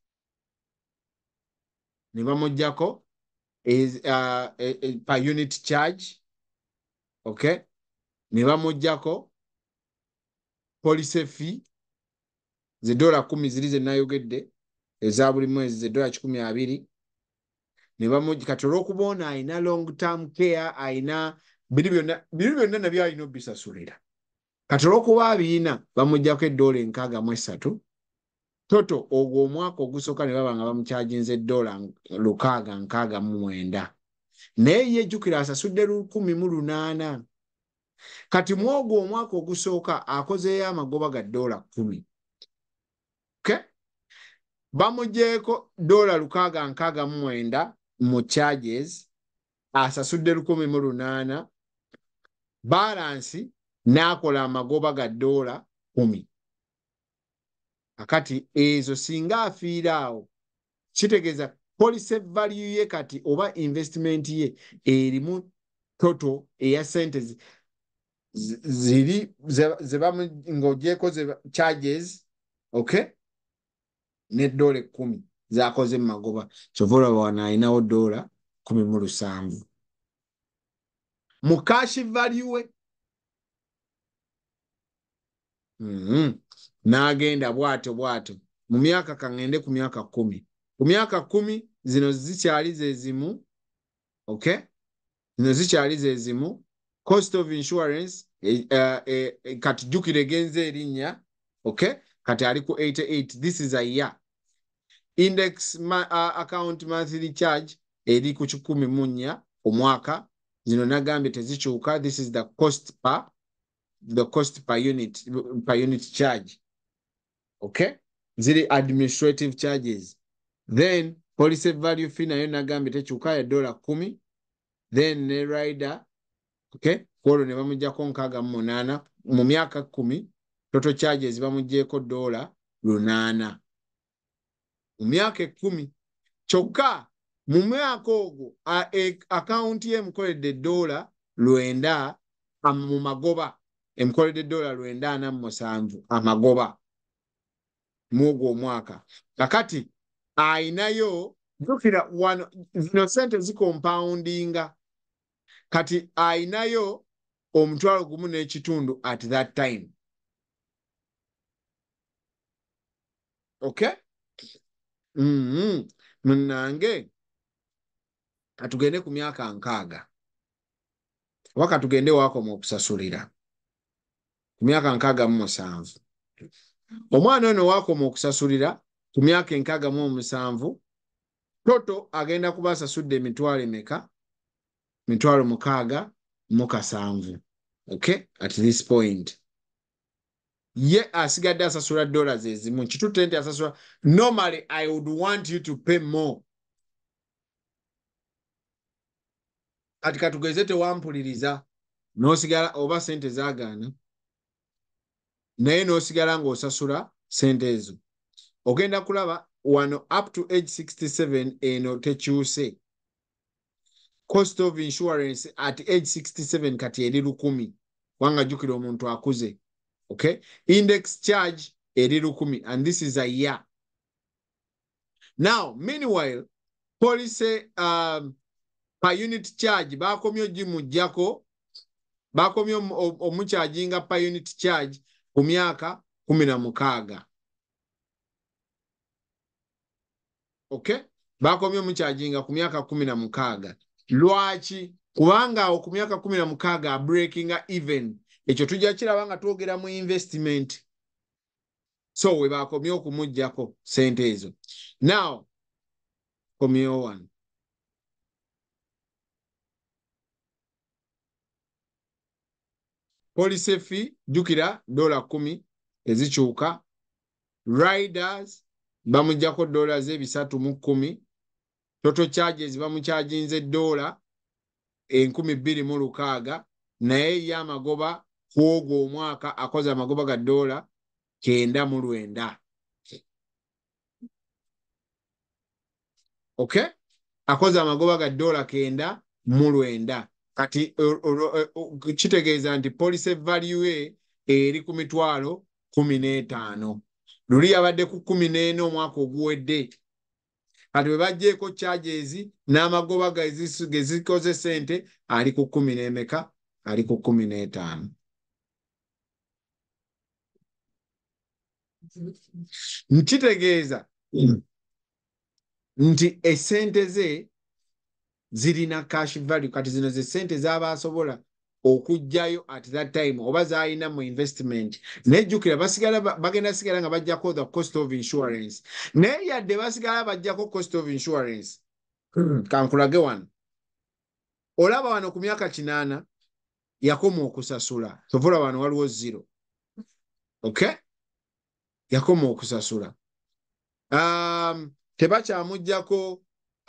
is per unit charge. Okay? Ne bamujjako policy fee ze $10 ziri ze nayogedde eza buli mwezi ze $120. Ne bamujjako olw'okuba ayina long term care, ayina biri byonna nabyo alina obisasulira. Kati olw'okuba abiyina bamujjako $63. Toto ogwo omwaka ogusooka ne baba nga bamukyajinze $669. Naye yejjukira asasudde $1,800. Kati mu ogwo omwaka ogusooka akozeeyo amagoba ga $10. Okay? Bamugjeeko $669 mu charges, asasudde $1,800. Balance n'akola amagoba ga $10. Akati ezo singa afiira awo kitegeeza policy value ye kati oba investment ye erimu total eya sente ziri ng'ogyeko charges, okay, ne $10 zakoze mu magoba. Kyova olaba wano alinawo $17 mu cash value we. N'agenda bw'atyo mu myaka kaŋŋende ku myaka 10. Ku myaka 10 zino zikyali ze zimu. Okay? Zino zikyali ze zimu. Cost of insurance kati jjukira egenze erinnya. Okay? Kati ali ku 88. This is a year. Index account monthly charge eri ku 14 omwaka. Zino nagambye tezikyuka. This is the cost per unit charge. Okay? Ziri administrative charges. Then policy value fee nayo nagambye tekyuka ya $10. Then ne rider, okay, kwolwo ne bamujjako $68 mu myaka 10. Total charges bamujjeeko $800 mu myaka 10. Kyokka mu myaka ogwo account ye mukoledde $9 mu magoba. emukoledde $947 amagoba mwogwo omwaka. Kakati ayinayo jukira wano zino sente zikompawundinga. Kati ayinayo $1.5 at that time. Okay? Munange katugende ku myaka 6 waka tugende wakoma okusasulira ku myaka 67. Omwana ono wakoma okusasulira ku myaka 67 toto agenda kuba asasudde emitwalo emeka? $607. Okay, at this point ye asigadde asasula dollars ezimu. Kitutte nti asasula. Normally I would want you to pay more. Kati katugeze tewampuliriza n'osigala oba sente zaagaana naye n'osigala ng'osasula sente ezo. Ogenda kulaba wano up to age 67 eno tekyuse. Cost of insurance at age 67 kati eri 1,000 wanga jukira omuntu akuze. Okay, index charge eri 1,000 and this is a year. Now meanwhile policy per unit charge bakomyo jimujjako bakomyo omucharginga per unit charge ku myaka 16. Okay, bakomyo omucharginga ku myaka 16. Lwaki? Kubanga awo ku myaka 16 breakinga even. Ekyo tujja kiraba nga twogera mu investment. So we bakomyo okumujjako sente ezo. Now komyo one. Policy fee jukira $10 ezikyuka. Riders bamujjako $310. Total charges bamucharginze $2,600 naye y'amagoba kwogwo omwaka akoze amagoba ga $909. Okay, akoze amagoba ga $909. Kati kitegeeza nti policy value eri ku $15,000. Luli yabadde ku 14 omwaka oguwedde. Kati bwe bajjeeko charges n'amagoba gezikoze sente ali ku 10 emeka? Ali ku 15. Nkitegeeza nti esente ze zirina cash value. Kati zino ze sente z'abasobola okujjayo at that time oba zaalina mu investment. Nejjukira bagenda sigala nga bajjako the cost of insurance. Naye yadde basigala bajjako cost of insurance. Kankulage wano. Olaba wano ku myaka 8 yakoma okusasula. Tovola wano waliwo 0. Okay? Yakoma okusasula. Tebakyamujjako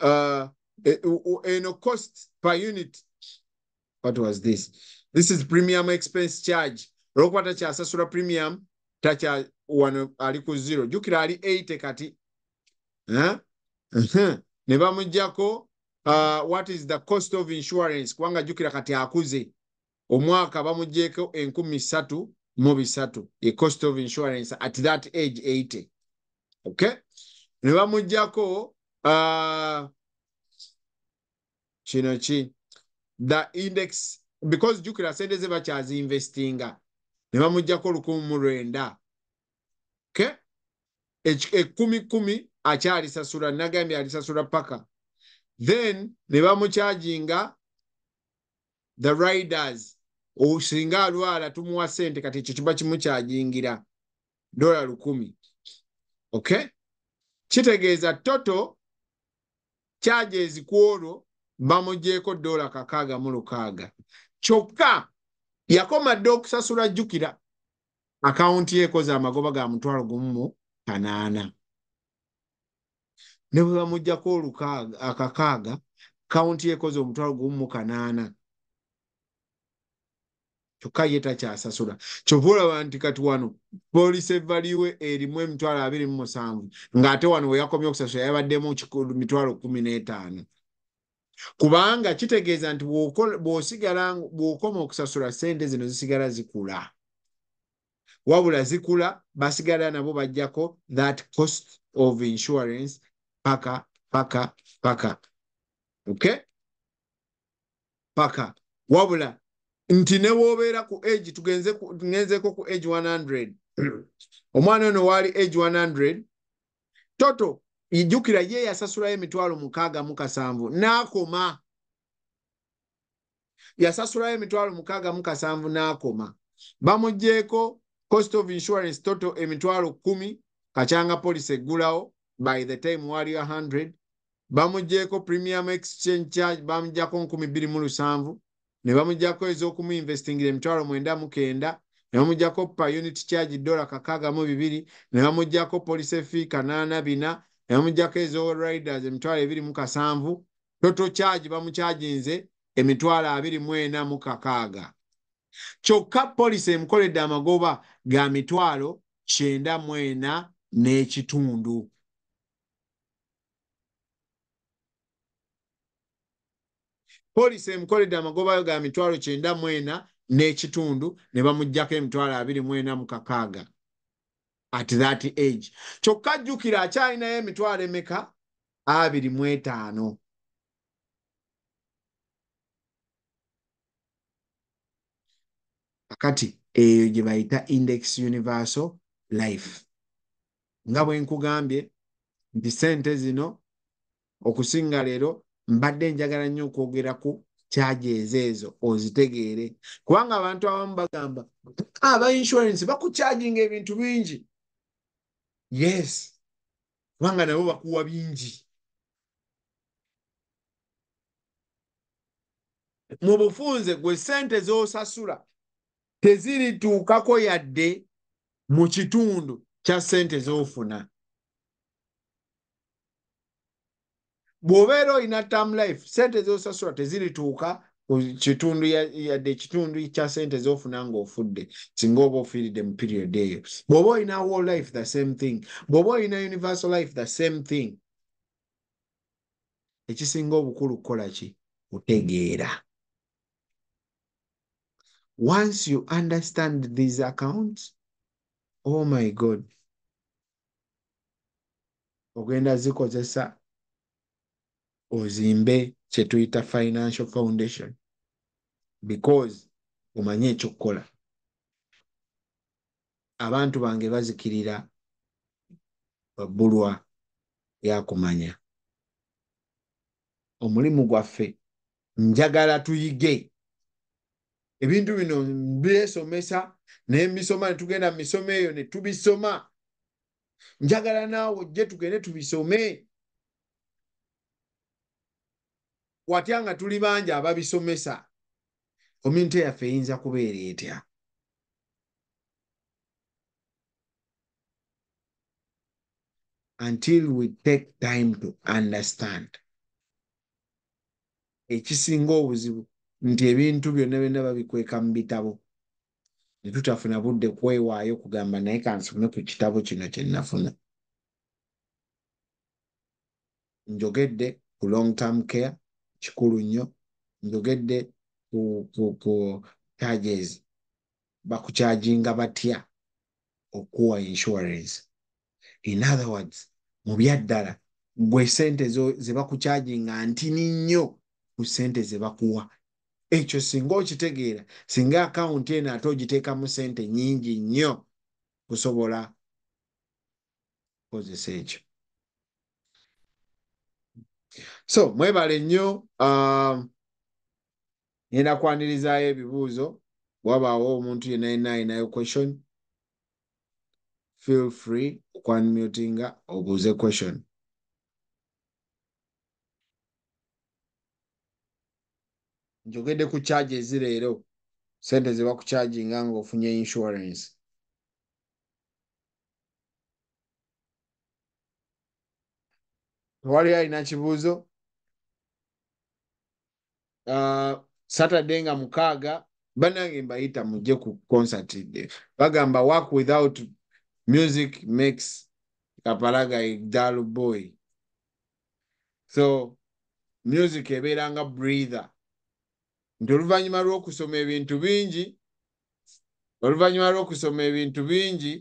eno cost per unit. What was this? This is premium expense charge. Olwokuba takyasasula premium takya wano ali ku 0. Jukira ali 80 kati. Ne bamujjako what is the cost of insurance? Kubanga jukira kati akuze. Omwaka bamujjeko $3,300. The cost of insurance at that age 80. Okay? Ne bamujjako kino ki the index because jukira sente ze bakyazi investinga ne bamujjako $1,900. Okay? 10,000 akyali sasula nagambye alisasula paka. Then ne bamucharginga the riders. Osinga alwala tumuwa sente kati ekyo kiba kimuchargingira $10,000. Okay? Kitegeeza total charges kwolwo bamujjeeko $606. Kyokka yakomadde okusasula jjukira akawunti yeekoze amagoba ga $1,800. Ne bwe bamujjako $600 akawunti yeekoze $1,800. Kyokka ye takyasasula. Kyova olaba nti kati wano policy value erimu $27,000 ng'ate wano we yakomye okusasula yabaddemu $15,000. Kubanga kitegeeza nti bw'okoma okusasula sente zino zisigala zikula. wabula zikula basigala nabo bajjako that cost of insurance paka. Okay? Paka. Wabula nti ne wobeera ku age tugenzeko ku age 100 omwana ono waali age 100 toto ijjukira ye yasasulayo emitwalo 607 n'akoma yasasulayo emitwalo 607 n'akoma bamugjeeko cost of insurance toto emitwalo 10 kacyanga police eggulawo by the time waliyo 100 bamugjeeko premium exchange charge bamuggyako 27,000 ne bamuggyako ez'okumuinvestingira emitwalo 99 ne bamuggyako per unit charge $62 ne bamuggyako police fee 84 ne bamuggyako ez'riders emitwalo 27 total charge bamucharginze emitwalo 24,600 kyokka police emukoledde amagoba ga mitwalo 94 n'ekitundu. Police emukoledde amagoba ga mitwalo 94 n'ekitundu ne bamuggyako emitwalo 24,600 at that age. Kyokka jjukira akyalinayo emitwalo emeka 25. Kakati eyo gye bayita index universal life. Nga bwe nkugambye nti sente zino okusinga leero mbadde njagala nnyo okwogera ku charges ezo ozitegeere kubanga abantu abamu bagamba aba insurance bakucharginga ebintu bingi. Yes, kubanga nabo bakuwa bingi. Mu bufunze gwe sente z'osasula tezirituukako yadde mu kitundu kya sente z'ofuna. Bw'obeera olina term life sente z'osasula tezirituuka ku kitundu yadde ekitundu kya sente z'ofuna ng'ofudde singa oba ofiiridde mu period eyo. Bw'oba olina whole life the same thing. Bw'oba olina universal life the same thing. Ekisinga obukulu kukola ki? Kutegeera. Once you understand these accounts, oh my God, ogenda zikozesa ozimbe kye tuyita financial foundation because omanye ekyokukola. Abantu bange bazikirira babbulwa ya kumanya. Omulimu gwaffe njagala tuyige. Ebintu bino mbesomesa ne mbisoma ne tugenda mu misomo eyo ne tubisoma. Njagala naawe ojje tugende tubisome. Watya nga tuli bangi ababisomesa. Community yaffe eyinza kubeera etya? Until we take time to understand. Ekisinga obuzibu nti ebintu byonna byonna babikweka mu bitabo ne tutafuna budde kwewaayo kugamba naye kansome ku kitabo kino kye nnafuna. Njogedde ku long term care kikulu nnyo. Njogedde ku charges bakucharginga batya okuwa insurance. In other words, mu byaddala gwe sente ze bakucharginga ntini nnyo ku sente ze bakuwa. Ekyo singa okitegeera singa akawunti eno ate ogiteekamu sente nnyingi nnyo kusobola kukozesa ekyo. So mwebale nnyo. Ngenda kwanirizaayo ebibuuzo. Wabaawo omuntu yenna yenna alinayo question, feel free okwanmutinga obuuze question. Njogedde ku charges leero, sente ze bakucharginga ng'ofunye insurance. Wali alina kibuuzo? Saturday nga 6 bannange mbayita mujje ku concert. Bagamba work without music makes kapalaga a dull boy. So music ebeera nga breather. Nti oluvannyuma lw'okusoma ebintu bingi oluvannyuma lw'okusoma ebintu bingi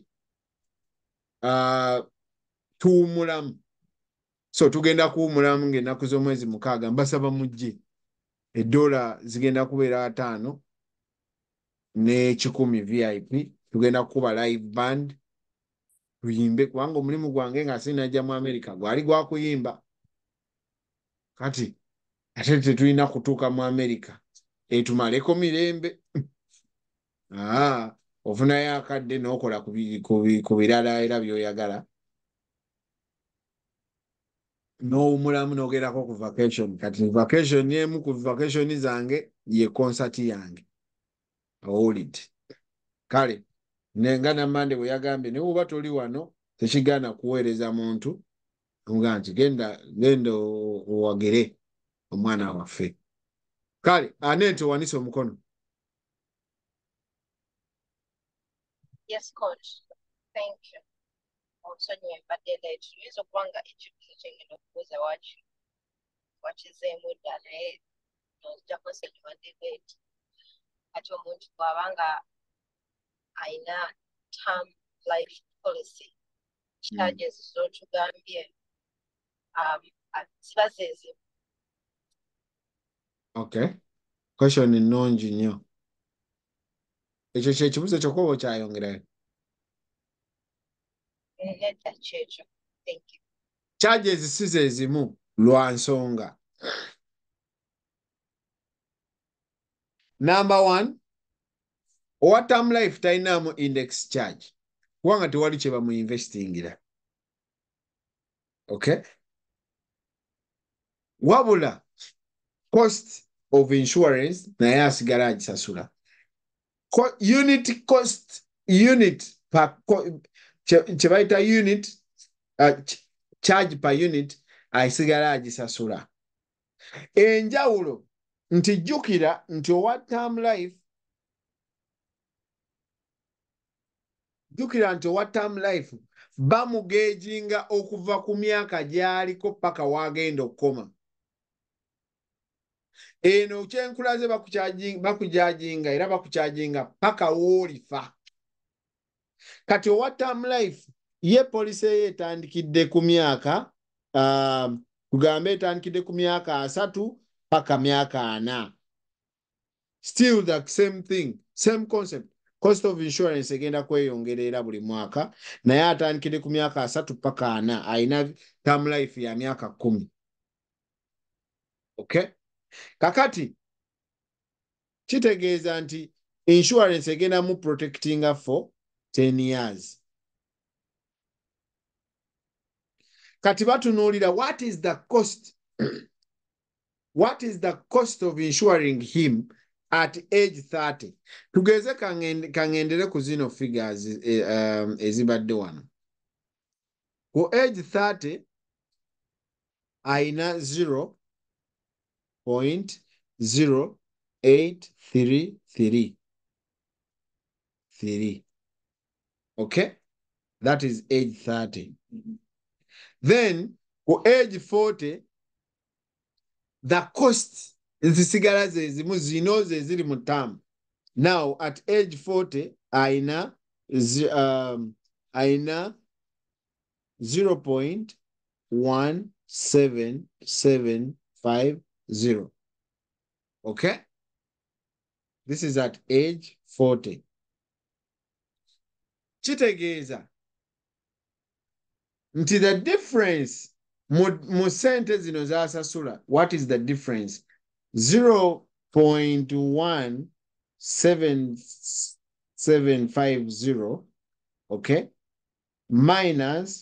tuwumulamu. So tugenda kuwumulamu ng'ennaku z'omwezi 6 mbasaba mujje. $1 zigenda kubeera 5 ne 10 VIP. Tugenda kukuba live band tuyimbe kubanga omulimu gwange nga sinajja mu America gwali gwa kuyimba. Kati ate tetulina kutuuka mu America etumaleko mirembe. Ofunayo akadde n'okola ku birala era by'oyagala. N'owumulamu n'ogerako ku vacation. Kati vacation emu ku vacation zange ye concert yange. Owulidde. Kale nenga Namande bwe yagambye ne bw'oba toli wano tekigaana kuweereza muntu nga nti genda owagere omwana waffe. Kale Anete owanise omukono. Yes, coach. Thank you. Omusonyiwe mbadde leeti. Tuyinza okuba nga ekibuuzo kyengenda okubuuza wakizeemu dda naye nojjako nsonyiwadde leeti. Kati omuntu bw'aba nga ayina term life policy charges z'otugambye ziba zeezimu. Okay. Question nnungi nnyo. Ekyo kyekibuuzo kyokka oba okyayongerayo? Nedda kyekyo. Thank you. Charges si ze zimu lwa nsonga. Number 1, owa term life talinaamu index charge kubanga tewali kye bamuinvestingira. Okay? Wabula cost of insurance naye asigala agisasula. Unit cost, unit per kye bayita unit charge per unit asigala agisasula. Enjawulo nti jjukira nti owa term life bamugeejinga okuva ku myaka gy'aliko paka wagenda okukoma. Eno kyenkulaze bakujajinga era bakujajinga paka w'olifa. Kati owa term life ye polisi ye etandikidde ku myaka tugambe etandikidde ku myaka 3 paka myaka 4. Still the same thing, same concept. Cost of insurance egenda kweyongerera buli mwaka naye atandikidde ku myaka 3 paka 4 ayina term life ya myaka 10. Okay? Kakati kitegeeza nti insurance egenda mu protectinga for 10 years. Kati batunuulira what is the cost what is the cost of insuring him at age 30. Tugeze kangendere ku zino figures ezibadde wano. Ku age 30 aina 0.0833. Okay? That is age 30. Then ku age 40 the cost zisigala zezimu zino zeziri mu term. Now at age 40 aina 0.17750. Okay? This is at age 40. Kitegeeza nti the difference mu sente zino zasasula, what is the difference? 0.17750, okay, minus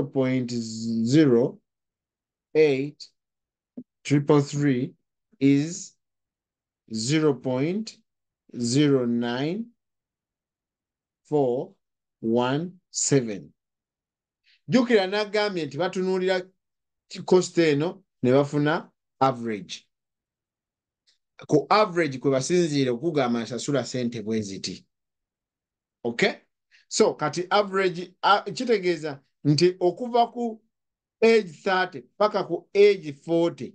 0.0833 is 0.09417. Jukira nagambye nti batunuulira cost eno ne bafuna average. Ku average kwe basinziire okugamba asasula sente bwe ziti. Okay? So kati average kitegeeza nti okuva ku age 30 paka ku age 40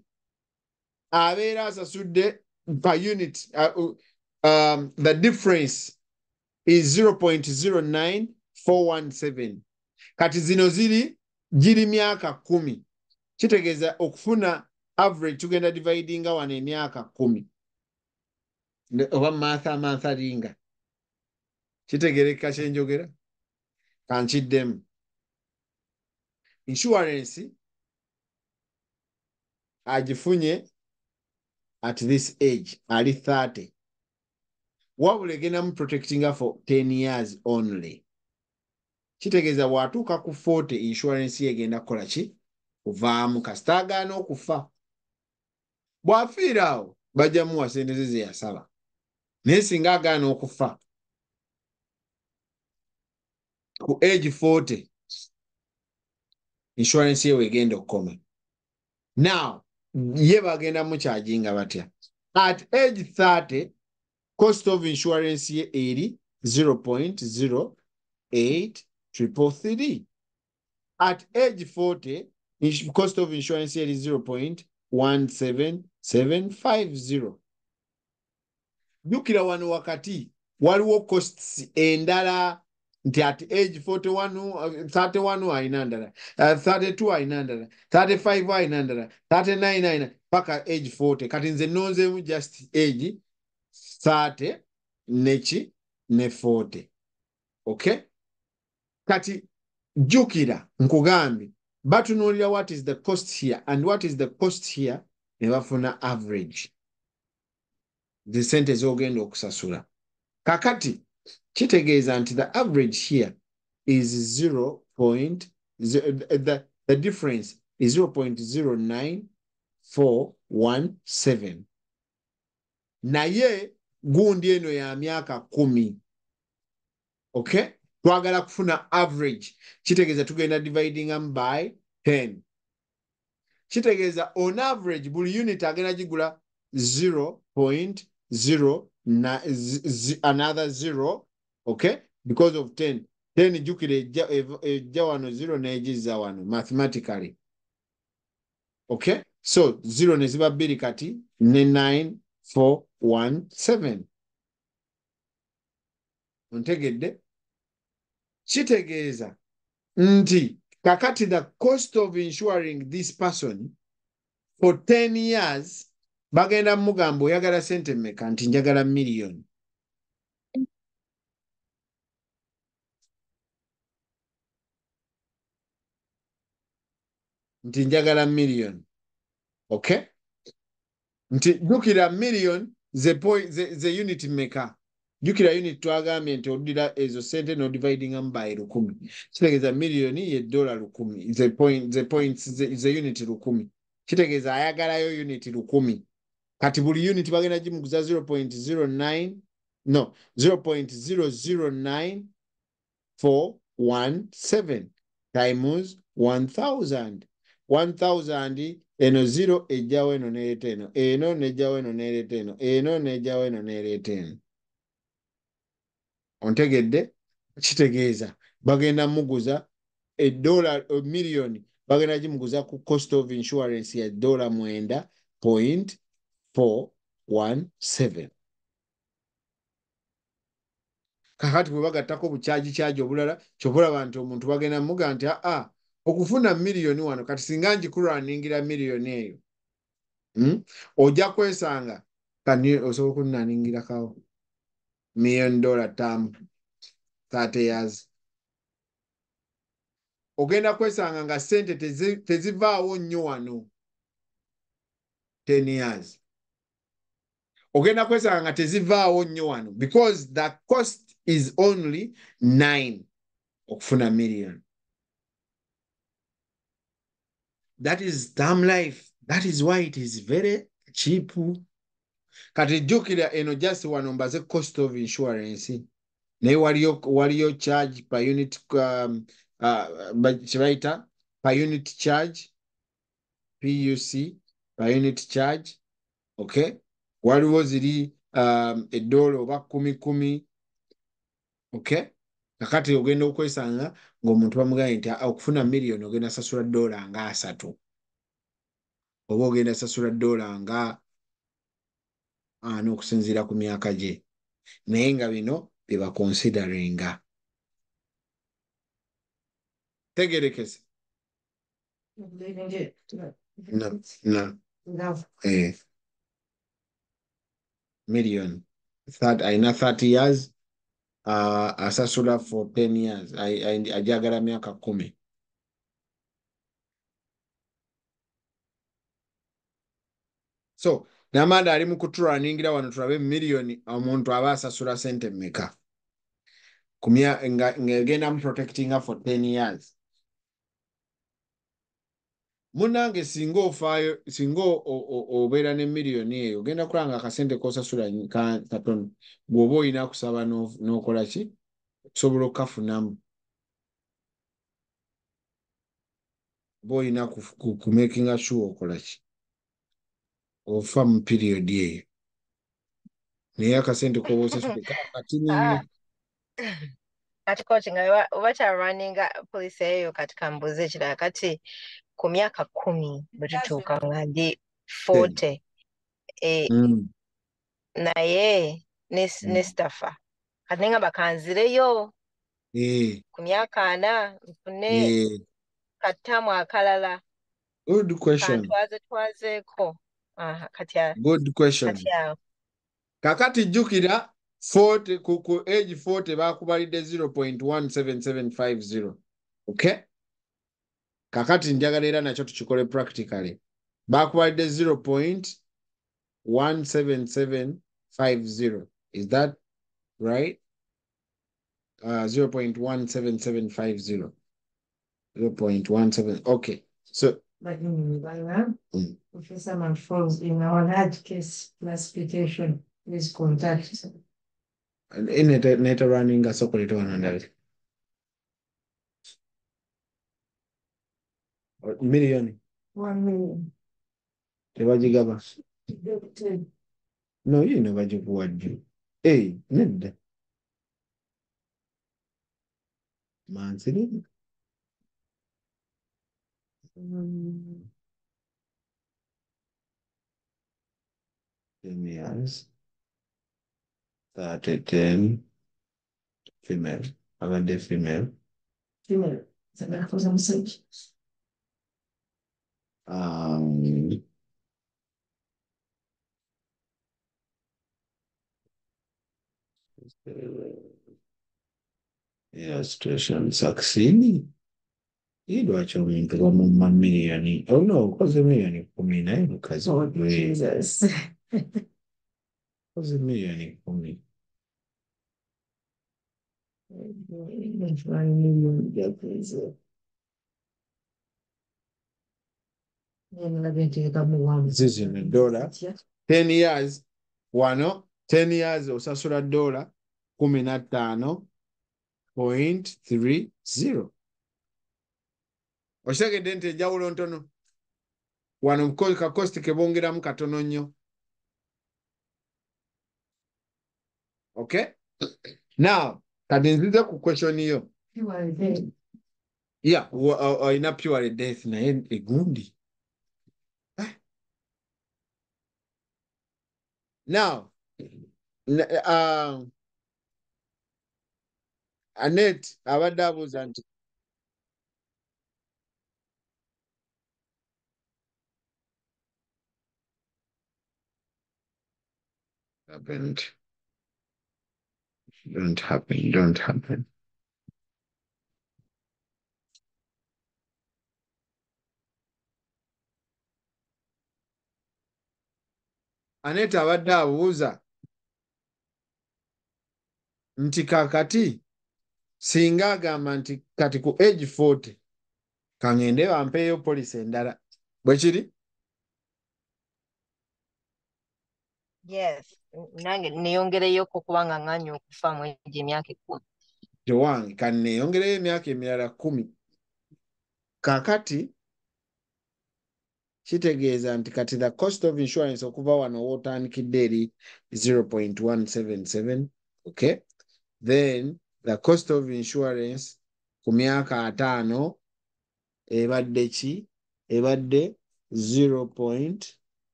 abeera asasudde per unit the difference is 0.09417. Kati zino giri myaka 10. Kitegeeza okufuna average tugenda dividinga wano emyaka 10. Oba maathalinga. Kitegereka kye njogera? Kankiddemu. Insurance agifunye at this age, ali 30. Wabula egenda mu protectinga for 10 years only. Kitegeeza bw'atuuka ku 40 insurance ye egenda kukola ki? Kuvaamu kasita agaana okufa. Bw'afiira awo bajja muwa ssente ze yasaba. Naye singa agaana okufa ku age 40 insurance ye wegenda okukoma. Now ye bagenda mukyajinga batya? At age 30 cost of insurance ye eri 0.08333. At age 40 cost of insurance ye eri 0.17750. Jukira wano wakati waliwo costs endala nti at age 41 31 ayina ndala 32 ayina ndala 35 ayina ndala 39 ayina paka age 40. Kati nze nonzeemu just age 30 neki ne 40. Okay? Kati jukira nkugambye batunuulira what is the cost here and what is the cost here ne bafuna average the sente z'ogenda okusasula. Kakati kitegeeza nti the average here is 0.0, the difference is 0.09417. Naye gundi eno ya myaka 10. Okay? Twagala kufuna average. Kitegeeza tugenda dividing by 10. Kitegeeza on average buli unit agenda gigula 0.0 another 0. Okay? Because of 10. 10 jukire ejja wano 0 nejiza wano mathematically. Okay? So 0 ne ziba 2 kati ne 9417. Ontegedde? Kitegeeza nti kakati the cost of insuring this person for 10 years bagenda mugamba oyagala sente mmeka nti njagala million. Nti njagala million. Okay? Nti jukira million ze unit mmeka. Jukira unit twagambye nti odira ezo sente no dividing by 10. Kitegeeza million ye dollar 10. Ze points ze unit 10. Kitegeeza ayagalayo unit 10. Kati buli unit bagenda gimuguza 0.00917 times 1000. 1000 eno 0 ejjawo eno neereta eno. Eno nejjawo eno neereta eno. Eno nejjawo eno neereta eno. Ontegedde? Kitegeeza bagenda muguza $1 million bagenda gimuguza ku cost of insurance ya $9.417. Kakati bwe bagattako bukyagi obulala kyobulaba nti omuntu bagenda muga nti okufuna million wano kati singa ngikulwaningira million eyo ojja kwesanga osobola okunnaaningira kawo $1 million term 30 years. Ogenda kwesanga nga sente tezivaawo nnyo wano 10 years. Ogenda kwesanga nga tezivaawo nnyo wano because the cost is only 9 okufuna million. That is term life. That is why it is very cheap. Kati jukira eno just wano mbaze cost of insurance. Naye waliyo charge per unit kibayita per unit charge PUC per unit charge. Okay? Waliwo ziri $1 oba 10. Okay? Kakati ogenda okwesanga ng'omuntu bamugambye nti okufuna million ogenda sasula $3 nga 3 oba ogenda sasula $4 nga 4 okusinziira ku myaka gye. Naye nga bino bye baconsideringa. Tegerekese. No. Million. Aina 30 years. Asasula for 10 years. Ajagala myaka 10. So, namanda ali mu kutulaningira wano tulabe million omuntu aba asasula sente mmeka. Ngegenda mu protectinga for 10 years. Munange singa ofaayo singa obeera ne miliyoni eyo ogenda kulanga akasente kosasula katono bw'oba olina kusaba n'okola ki okusobola okukafunamu oba olina kumakinga sure okola ki ofa mu piriyodi eyo naye akasente koba osasule katini nnyo. Kati kooti nga oba kyalwaninga poliisi eyo kati kambuuze ekirala kati ku myaka 10 bwe tutuuka nga ndi 40 naye ne stafa kati nenga bakanzireyo ku myaka 4 nfune katamu akalala. Good question. Twazeeko Good question. Kakati jjukira 40 ku age 40 bakubalidde 0.17750. Okay? Kakati njagala era nakyo tukikole practically. Bakubalidde 0.17750. Is that right? 0.17750. 0.17. Okay. So if someone falls in our large case classification, please contact. Neta running a sokolito wanandabiri. Million. 1 million. Tebagigaba. No, yino bagikuwadde. Nedda. Mansiri. 10 years. 10. Female. Abadde female. Female. Zagala musajja. Illustration succeed. Lwaki obintu bamumma miliyoni? Oh no, okoze miliyoni 10 naye mukazi. Oh, Jesus. Okoze miliyoni 10. Zizino dola 10 years wano 10 years osasula dola 15.30. Okitegedde nti ejjawulo ntono wano ka cost ke bongeramu katono nnyo. Okay? Now, kati nzize ku question yo. Yeah, olina pure death naye egundi. Now, Annette abadde abuuza nti don't happen. Annette abadde abuuza nti kakati singa agamba nti kati ku age 40 kangende bampeeyo poliisi endala bwe kiri? Yes, nange neyongereyoko kubanga nganya okufa mu egyo emyaka 10. Tewange kati neeyongereyo emyaka emirala 10. Kakati kitegeeza nti kati the cost of insurance okuva wano wootandikidde eri 0.177. Okay? Then the cost of insurance ku myaka 5 ebadde ki? Ebadde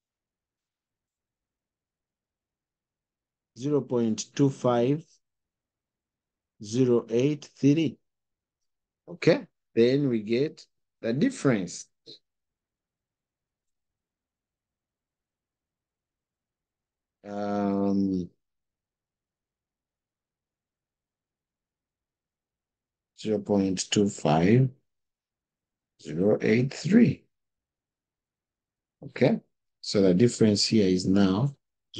0.25 0.083. Okay, then we get the difference. Um, 0.25, 0.83. Okay, so the difference here is now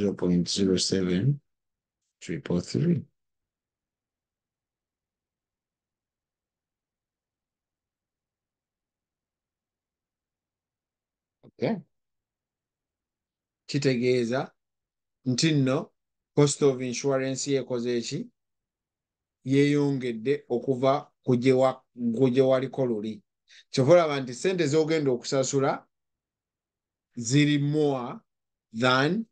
0.07333. Okay, kitegeeza nti nno cost of insurance yekoze eki yeeyongedde okuva ku gye waliko luli. Kyova olaba nti sente z'ogenda okusasula ziri more than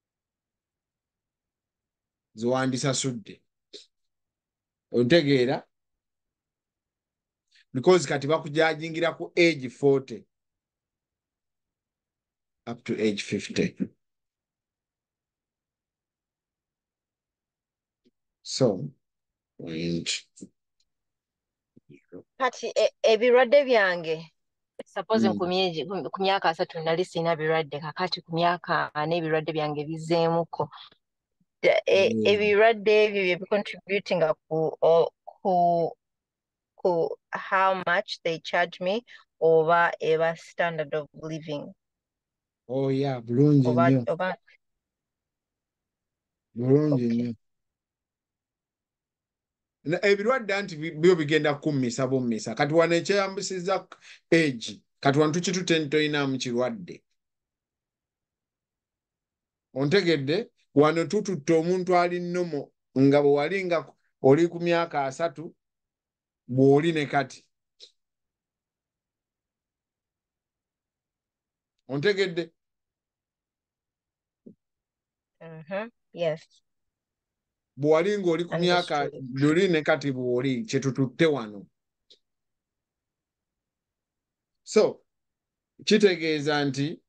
zewandisasudde. Ontegeera? Because kati bakujajingira ku age 40 up to age 50. So, kati ebirwadde byange suppose ku myaka 3 nali sina birwadde, kakati ku myaka 4 ebirwadde byange bizeemuko. Ebirwadde ebyo bye bicontributing ku how much they charge me oba eba standard of living. Oh yeah, bulungi nnyo. Bulungi nnyo. Ebirwadde anti byo bigenda kummisa bummisa. Kati wano ekyeyambisizza age, kati wano tukitute ntoyinaamu kirwadde. Ontegedde? Wano tututte omuntu ali nnomo nga bwe wali nga oli ku myaka 3 bw'oli ne kati. Ontegedde? Yes. Bwe wali ng'oli ku myaka luli ne kati bw'oli kyetututte wano. So, kitegeeza nti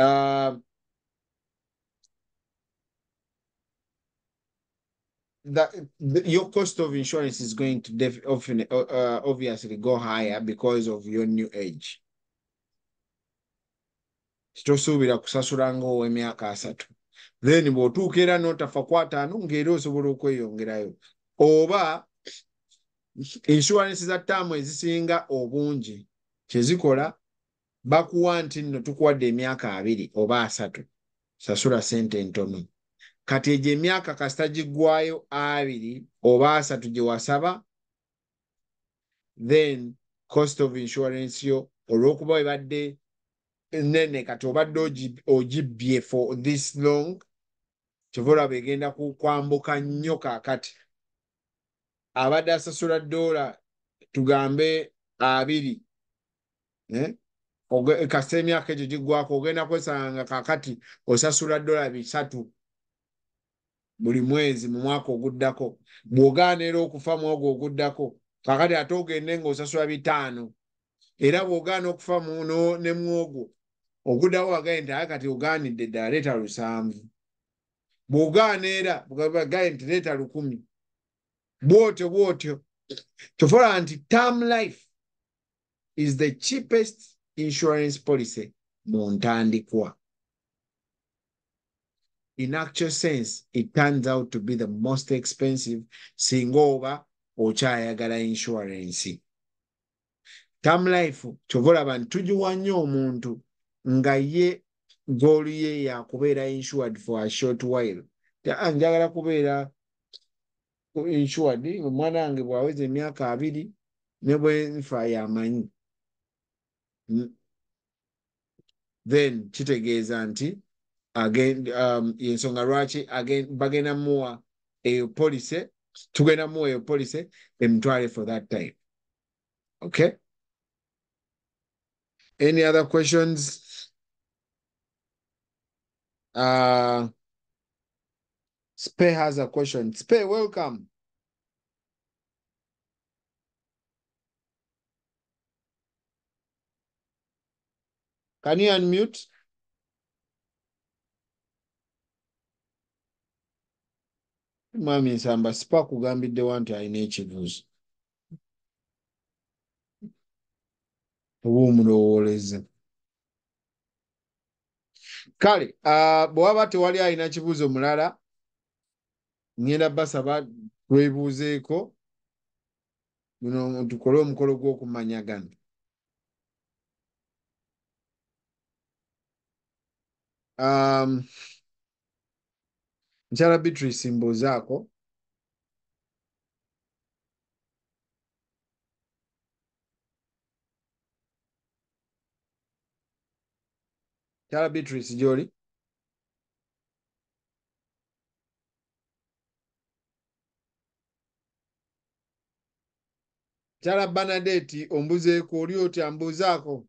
your cost of insurance is going to obviously go higher because of your new age. Tosuubira kusasula ng'ow'emyaka 3. Then bw'otuuka era n'otafa ku 5 ng'era osobola okweyongerayo. Oba insurance za ttaamu ezisinga obungi kyezikola bakuwa nti nno tukuwadde emyaka 2 oba 3 sasula sente entono. Kati egyo emyaka kasita giggwayo 2 oba 3 gye wasaba, then cost of insurance yo olw'okuba ebadde nene kati obadde ogibbye for this long, kyova olaba egenda kwambuka nnyo kaakati. Abadde asasula $, tugambe 2, kasita emyaka egyo giggwako ogenda kwesanga kaakati osasula $3 buli mwezi mu mwaka oguddako. Bw'ogaana era okufa mu ogwo oguddako, kaakati ate ogende ng'osasula $5. Era bw'ogaana okufa ne mu ogwo oguddawo wagaye nti kati ogaanidde ddala leeta 7. Bw'ogaana era bwagaye nti leeta 10. Bw'otyo. Kyova nti term life is the cheapest insurance policy mu ntandikwa. In actual sense, it turns out to be the most expensive singa oba okyayagala insurance. Term life, kyova olaba nti tugiwa nnyo omuntu nga ye goolu ye yakubeera insured for a short while. Njagala kubeera insured, omwana wange bw'aweza emyaka 2 ne bwe nfa yamanyi. Then kitegeeza nti yensonga lwaki bagenda muwa eyo policy, tugenda muwa eyo policy emutwale for that time. Okay? Any other questions? Spey has a question. Spey, welcome. Can you unmute? Mwami Nsamba sipa kugambiddewa nti alina ekibuuzo. Oba omulowooleza. Kale, bwe waba tewali alina kibuuzo mulala, ngenda basaba twebuuzeeko guno tukole omukolo gw'okumanyagana. Mukyala Beatrice mbuuzaako. Mukyala Beatrice gy'oli? Mukyala Bernadette ombuzeeko oli otya mbuuzaako?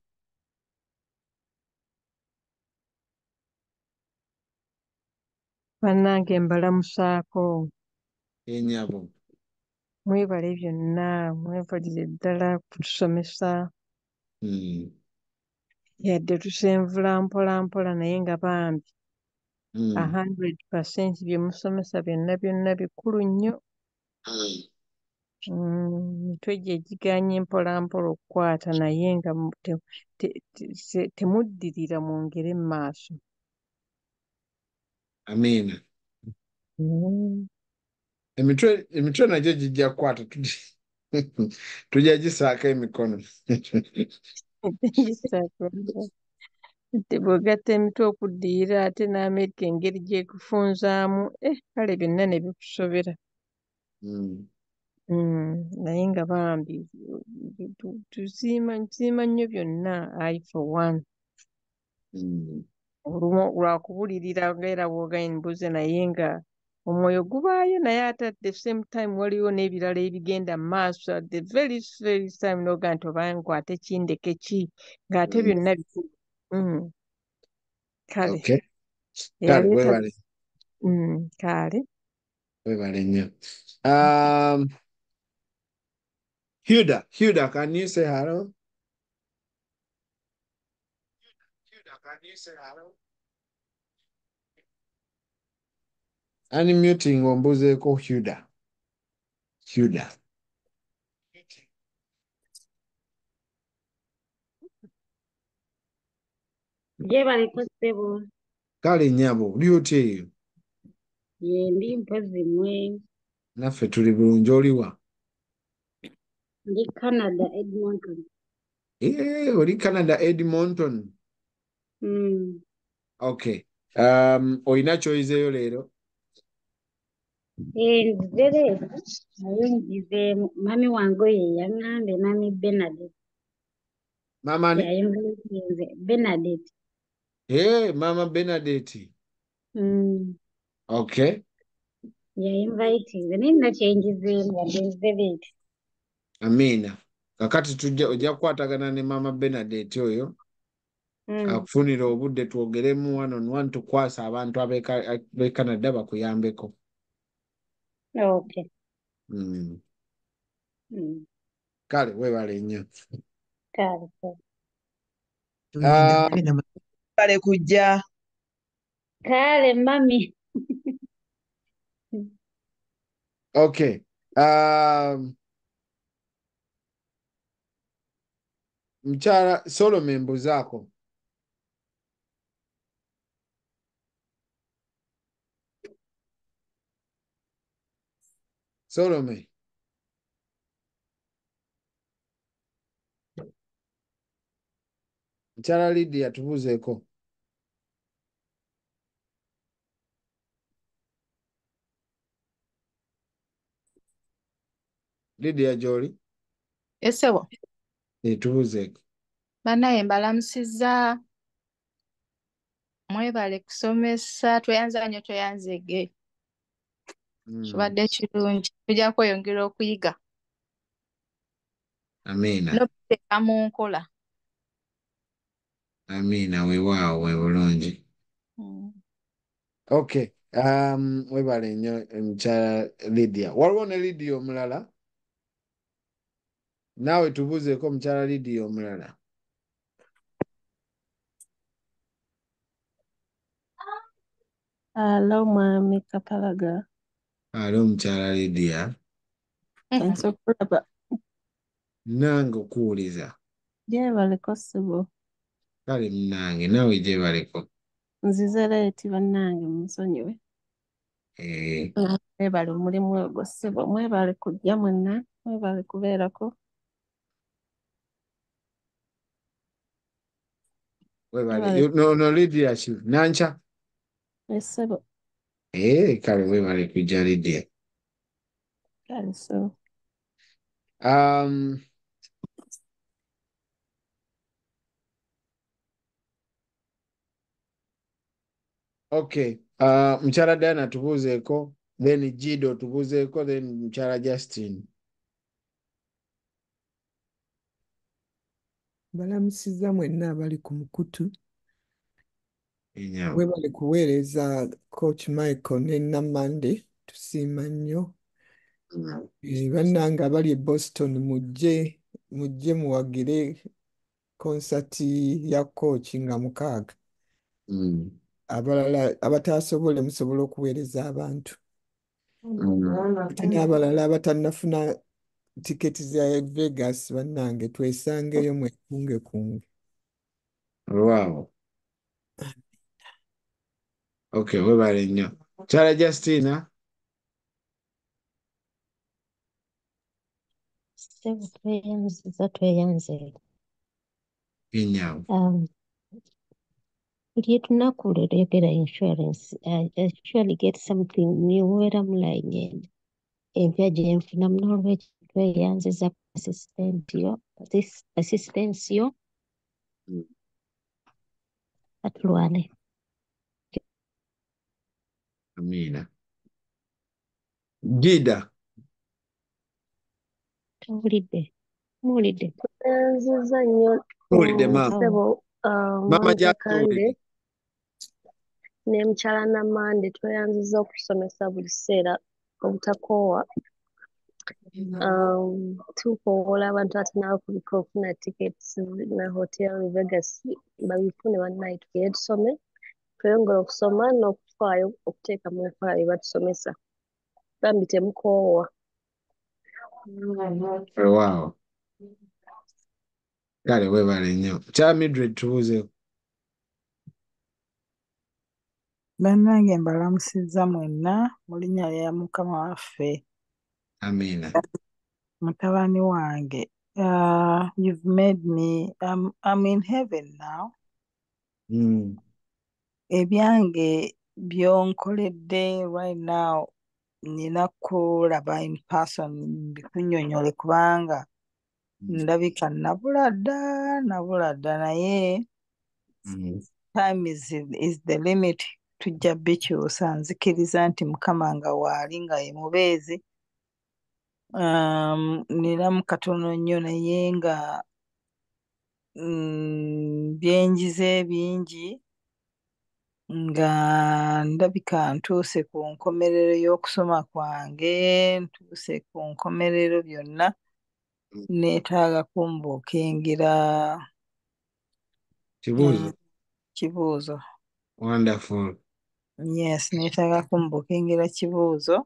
Bannange mbalamusaako. Ennyabo. Mwebale byonna, mwebalire ddala kutusomesa. Yadde tusenvula mpola mpola naye nga bambi. 100% bye musomesa byonna byonna bikulu nnyo. Emitwe gye giganye mpola mpola okukwata naye nga temuddirira mwongere mu maaso. Amiina. Emitwe nagyo gijja kukwata tujja gisaako emikono. Bw'ogatta emitwe okuddirira ate n'Amerika engeri gy'ekufunzaamu, kale byonna ne bikusobera. Naye nga bambi tusiima nnyo byonna I for one. Olumu lwakubulirira era bw'oganye mbuze naye nga omwoyo gubaayo naye ate at the same time waliwo n'ebirala ebigenda mu maaso at the very very time n'oga nti obangu ate kindeke ki ng'ate byonna bikulu. Kale. Kale webale. Kale. Webale nnyo. Huda, can you say hello? Huda, can you say hello? Unmuting ombuzeeko Huda. Gyebaliko ssebo. Kale nnyabo, oli otya eyo? Ye ndi mpozi mmwe. Naffe tuli bulungi oliwa? Ndi Canada, Edmonton. Oli Canada, Edmonton? Okay. Olina ky'oyizeeyo leero? Nzize leero naye nzizeemu mami wange ye yaŋŋambe mami Bernadette. Mama ani? Yayinvaitinze Bernadette. Mama Bernadette. Okay. Yayinvaitinze naye nina kye njizeemu wadde nzize leero. Amiina. Kakati ojja kukwatagana ne Mama Bernadette oyo. Akufunira obudde twogeremu one on one tukwasa abantu ab'e Canada bakuyambeko. Okay. Kale weebale nnyo. Kale. Kale kujja. Kale mami. Okay. Mchara Solomon mbuzaako. Solomon. Mchara Lydia tubuzeeko. Lydia gy'oli? Esebo. Tubuzeeko. Bannaye mbalamusizza. Mwebale kusomesa tweyanza nnyo tweyanzege. Kibadde kirungi. Tujja kweyongera okuyiga. Amiina. N'okuteeka mu nkola. Amiina weewaawo we bulungi. Okay. Webale nnyo mukyala Lydia. Waliwo ne Lydia omulala? Naawe tubuzeeko mukyala Lydia omulala. Hello, Mwami Kapalaga. Alo mukyala Lydia. Nze okulaba Nange okuwuliza. gyebaleko ssebo. Kale munange naawe gyebaleko. Nzize leeti bannange munsonyiwe. Mwebale omulimu ogwo ssebo. Mwebale kujja mwenna. Mwebale kubeerako. Webale. No Lydia ki? Nancha? Ssebo. Kale webale kujja Lydia. Kale ssebo. Okay. Mukyala Diana tubuuzeeko, then Gido tubuuzeeko, then mukyala Justin. Balamusizza mwenna abali ku mukutu. Enyawo. Webale kuweereza Coach Michael ne Namande, tusiima nnyo. Bannange abali e Boston mujje muwagire konsati ya Coach nga 6. Abalala abataasobole musobola okuweereza abantu. Ate n'abalala abatannafuna tiketi za Vegas bannange twesangeyo mwekungekunge. Wow. Okay, webale nnyo. Mukyala Justina. Ssebo tweyanze. Enyawo. Buli lunaku lw'oyogera insurance, I actually get something new era mulayini empya gye nfuna n'olwekyo tweyanziza assistance yo atulwane. Amina. Gida. Towulidde? Muwulidde? Tweyanziza nnyo Muwulidde maama. ssebo Mama Kande ne mukyala Namande tweyanziza okusomesa buli kiseera obutakoowa. Tukoowoola abantu atanaabakuliko okufuna tickets na hotel Vegas babifune bannaye tugende tusome, tweyongere okusoma n'okufaayo okuteeka mu nkola bye batusomesa. Bambi temukoowa. Wow. Kale webale nnyo. Mukyala Mildred tubuuzeeko. Bannange mbalamusizza mwenna mu linnya lya Mukama waffe. Amina. Mutabani wange, you've made me, I'm in heaven now. Ebyange byonkoledde right now nina kulaba in person bikunnyonnyole kubanga ndabika nabula dda naye time is the limit. Tujja bikyusa, nzikiriza nti Mukama nga waali nga ye mubeezi. Ninamu katono nnyo naye nga byenjize bingi nga ndabika ntuuse ku nkomerero y'okusoma kwange, ntuuse ku nkomerero byonna, neetaaga kumbuukengera kibuuzo. Wonderful. Yes, neetaaga kumbuukengera kibuuzo.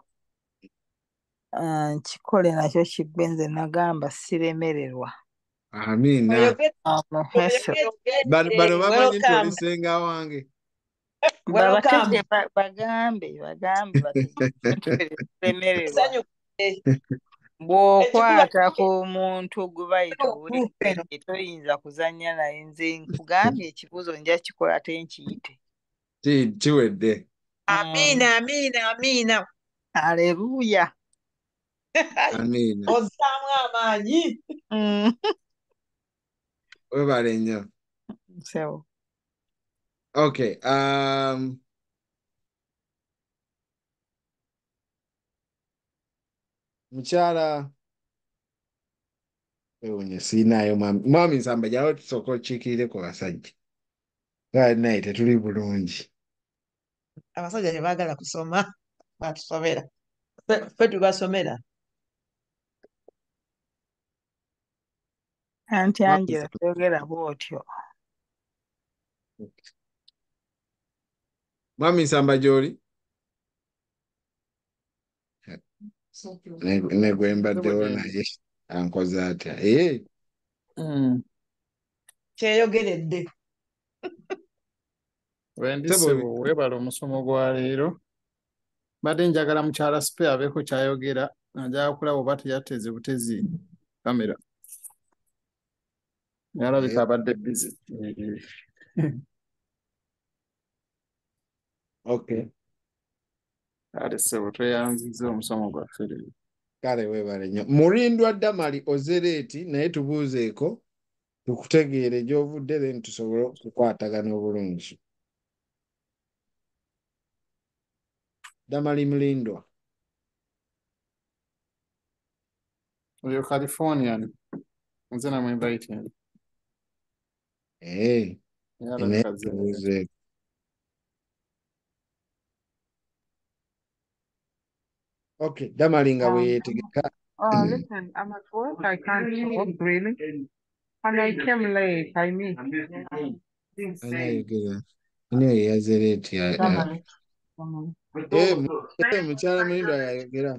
Kikole nakyo kibbe, nze nagamba siremererwa. Amina. Bano bamanyi nti oli senga wange. Babatege bagambe bategeremererwa. Bw'okwata ku muntu gubayita owulidde toyinza kuzannya naye. Nze nkugambye ekibuuzo nja kikola ate nkiyite. Kiwedde. Amiina. Aleluya. Amina. Ozzaamu amaanyi. Webale nnyo. So. Okay. Mukyala ewunye siinaayo mwami Nsamba jawo tusooka okiikirire ku basajja. Kale naye tetuli bulungi. Abasajja tebaagala kusoma batusomera. Ffe tubasomera. Anti Angela toyogera bw'otyo. Mwami Nsamba gy'oli? ne gwe mbaddewo naye ankoze atya kyeyogeredde Wendi ssebo weebala omusomo gwa leero. Mbadde njagala mukyala Spare abeeko ky'ayogera, njagala kulaba oba teyateze butezi kamera. Yalabika abadde busy. Okay. Kale ssebo tweyanzizza omusomo gwaffe leero. Kale weebale nnyo. Mulindwa Damali Ozereeti naye tubuuzeeko tukutegeere gy'ovudde then tusobole okukwatagana obulungi. Damali Mulindwa. Oyo Californian. Nze namwinviting. Tubuuzeeko. Okay, Damali nga weetegeka. Listen, I'm at work. I can't talk really. And I came late. I missed. Ani Ozereeti. Mukyala Mulindwa yayogera.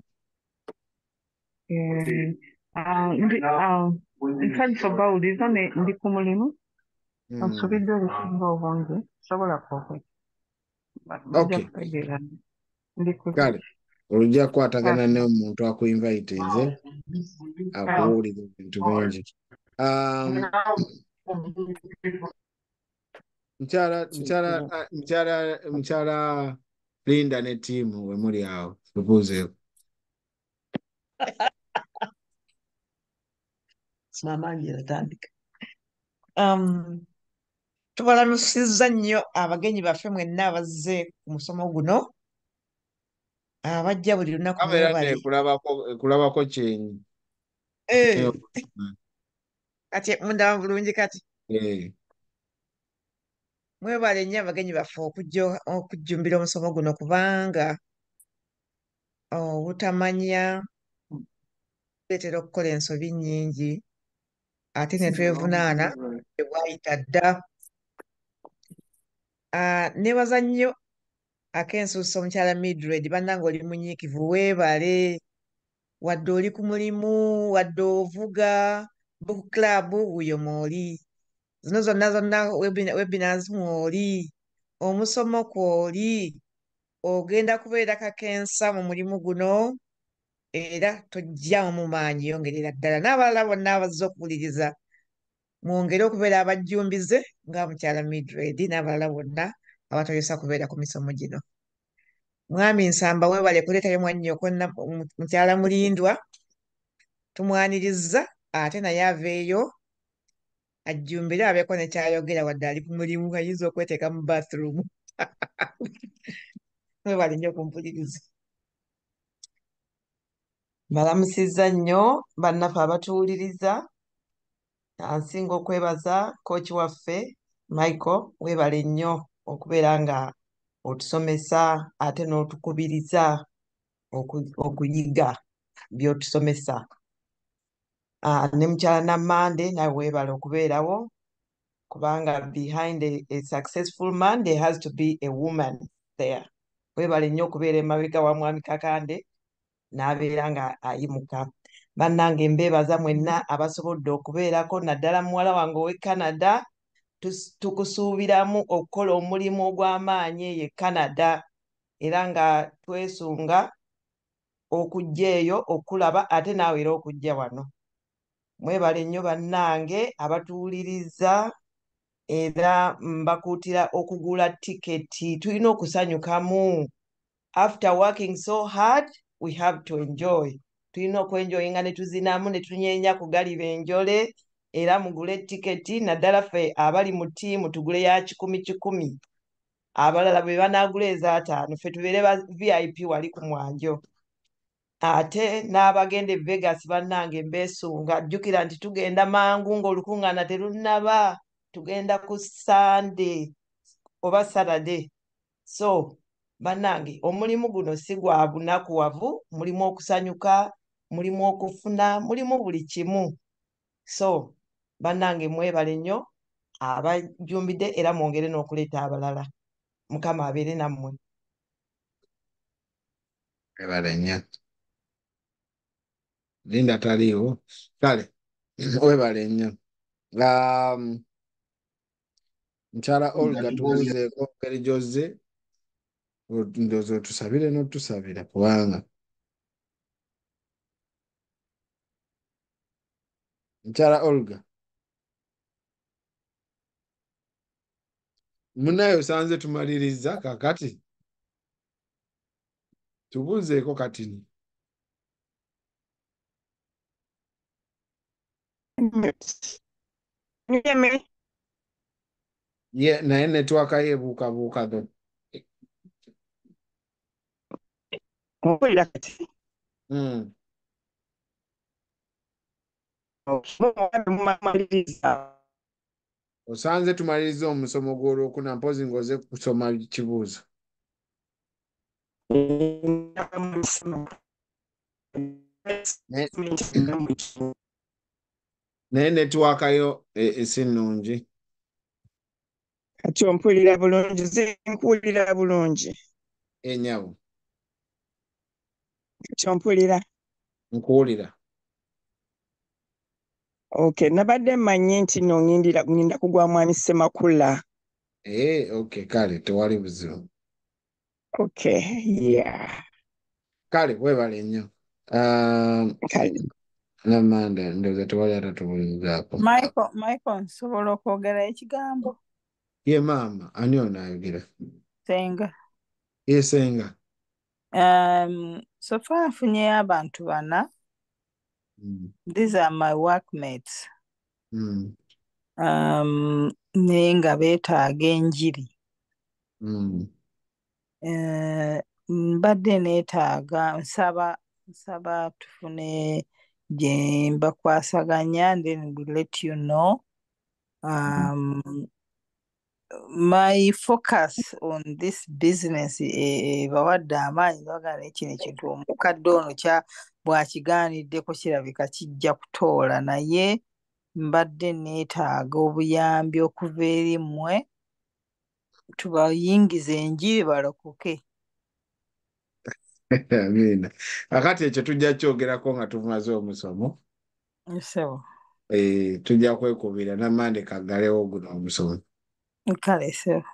Nsanyusa obawuliriza ndi ku mulimu. Nsubidde olusinga obwange. Sobola kwokwetegeera. Kale. Olujja kukwatagana n'omuntu akuinvite nze akuwulira ebintu bingi. Mukyala Linda ne ttiimu we muli awo tubuuzeeko. Simamanyi eratandika. Tubalamusizza nnyo abagenyi baffe mwenna abazze ku musomo guno. Abajja buli lunaku ekulabako kyenyi. Kati mundaba bulungi kati. Mwebale nnyo abagenyi baffe okujjumbira omusomo guno kubanga obutamanya buleetera okukola ensobi nnyingi ate ne twevunaana ebwayita dda. Neebaza nnyo ak'ensuuso omukyala Mildred bannange oli munyiikivu weebale wadde oli ku mulimu wadde ovuga book club wuyo mw'oli zino zonna webinars mw'oli omusomo kw'oli ogenda kubeera kakensa mu mulimu guno era tojjamu mu maanyi yongerera ddala n'abalala bonna abazze okuwuliriza mwongere okubeera abajjumbize nga mukyala Mildred n'abalala bonna abatoyesa kubeera ku misomo gino. Mwami Nsamba weebale kuleetayo mwannyoko mukyala Mulindwa tumwanirizza ate naye aveeyo ajjumbire abeeko ne kyayogera wadde ali ku mulimu ayinza okweteeka mu bathroom. Weebale nnyo okumpuliriza. Mbalamusizza nnyo bannaffe abatuwuliriza. Nsinga okwebaza kooki waffe Michael weebale nnyo okubeera nga otusomesa ate n'otukubiriza okuyiga by'otusomesa. Ne mukyala Nammande nawe weebale okubeerawo kubanga behind a successful man there has to be a woman there. Weebale nnyo okubeera emabega wa mwami Kakande n'abeera nga ayimuka. Bannange mbeebaza mwenna abasobodde okubeerako naddala muwala wange ow'e Canada tukusuubiramu okukola omulimu ogw'amaanyi eyo e Canada era nga twesunga okujja eyo okulaba ate naawe era okujja wano. Mwebale nnyo bannange abatuwuliriza era mbakuutira okugula tiketi. Tulina okusanyukamu. After working so hard we have to enjoy. Tulina okwenjoyinga ne tuzinamu ne tunyeenya ku galiba enjole era mugule tiketi naddala ffe abali mu ttiimu tugule ya 10,000 abalala bwe banaagula eza5 ffe tubeere ba VIP wali ku mwanjo. Ate n'abagenda e Vegas bannange mbeesunga jjukira nti tugenda mangu ng'olukuŋŋaana terunnaba tugenda ku Sunday oba Saturday. So bannange omulimu guno si gwa bunakuwavu, mulimu okusanyuka, mulimu okufuna, mulimu buli kimu. So bannange mwebale nnyo abajjumbidde era mwongere n'okuleeta abalala. Mukama abeere nammwe. Mwebale nnyo. Linda taliiwo. Kale webale nnyo. Mukyala Olga tubuuzeeko ngeri gy'ozze ndowooza otusabire n'otusabira kubanga Mukyala Olga munnaye osanze tumaliriza kakati tubuuzeeko kati naye netwaka yeebuukabuuka do mpulira kati mumaliriza osanze tumaliriza omusomo gw'olwokuna mpozi ng'oze kusoma kibuuzo naye netwakayo esi nnungi kati ompulira bulungi zenkuwulira bulungi enyawo kati ompulira nkuwulira okay nabadde mmanyi nti no ŋŋenda kugwa mwami Ssemakula okay kale tewali buzibu okay yeah kale webale nnyo namanda ndowooza tewali atatubulizaako Michael nsobola okwogera ekigambo ye maama ani ono ayogera senga ye senga so far nfunyeyo abantu 4 these are my workmates naye nga beetaaga enjiri mbadde neetaaga nsaba tufune gye mbakwasaganya then we let you know my focus on this business bawadde amaanyi bagana ekino ekintu omukadde ono bw'akigaaniddeko kirabika kijja kutoola naye mbadde neetaaga obuyambi okuva eri mmwe tubayingize enjiri balokoke. Amina. Akati ekyo tujja kyogerako nga tumaze omusomo. Nsebo. Tujja kwekubira namande kaggalewo guno omusomo. Kale sebo.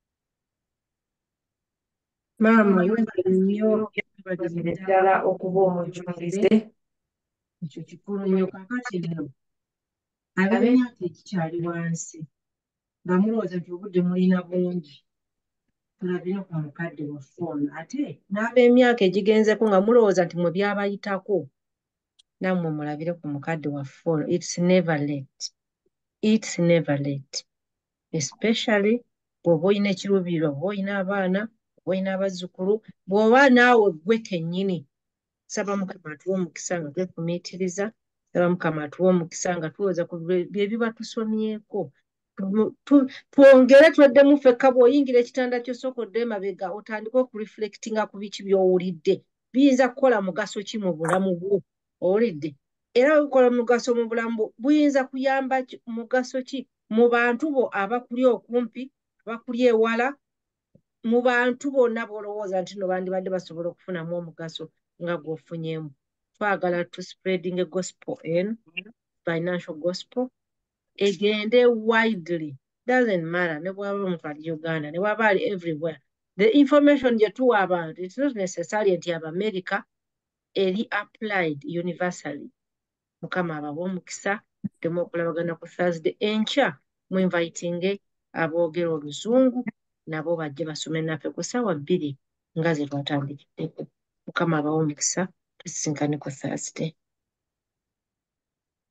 Maama webale nnyo yabagizira ddala okuba omujjukize. Ekyo kikulu nnyo kakati nno. Ab'emyaka egikyali wansi. Bamulowooza nti obudde mulina bungi. Tulabire ku mukadde wa ffoomu ate n'ab'emyaka egigenzeko nga mulowooza nti mwe byabayitako nammwe mulabire ku mukadde wa ffoomu. It's never late. It's never late. Especially bw'oba olina ekiruubirirwa, bw'oba olina abaana, bw'oba olina abazzukulu, bw'oba naawe ggwe kennyini. Saba Mukama atuwe omukisa nga twefumiitiriza, saba Mukama atuwe omukisa nga tulowooza ku bye biba tusomyeko. Twongere tweddemu ffekka bw'oyingira ekitanda ky'osooka odde emabega otandike okureflectinga ku biki by'owulidde. Biyinza kukola mugaso ki mu bulamu bwo? Owulidde? Era bikola mugaso mu bulamu bwo buyinza kuyamba mugaso ki mu bantu bo abakuli okumpi, abakuli ewala, mu bantu bonna b'olowooza nti no bandibadde basobola okufunamu omugaso nga gw'ofunyeemu. Twagala to spreading a gospel in financial gospel. Egende widely. Doesn't matter. Ne bwaba omuntu ali Uganda, ne bwaba ali everywhere. The information gye tuwa abantu, it's not necessary nti America eri applied universally. Mukama abawa omukisa, temu okulabagana ku Thursday enkya mu inviting aboogera oluzungu nabo bajje basome naffe ku ssaawa 2 nga ze twatandikiddeko. Mukama abawa omukisa, tusisinkane ku Thursday.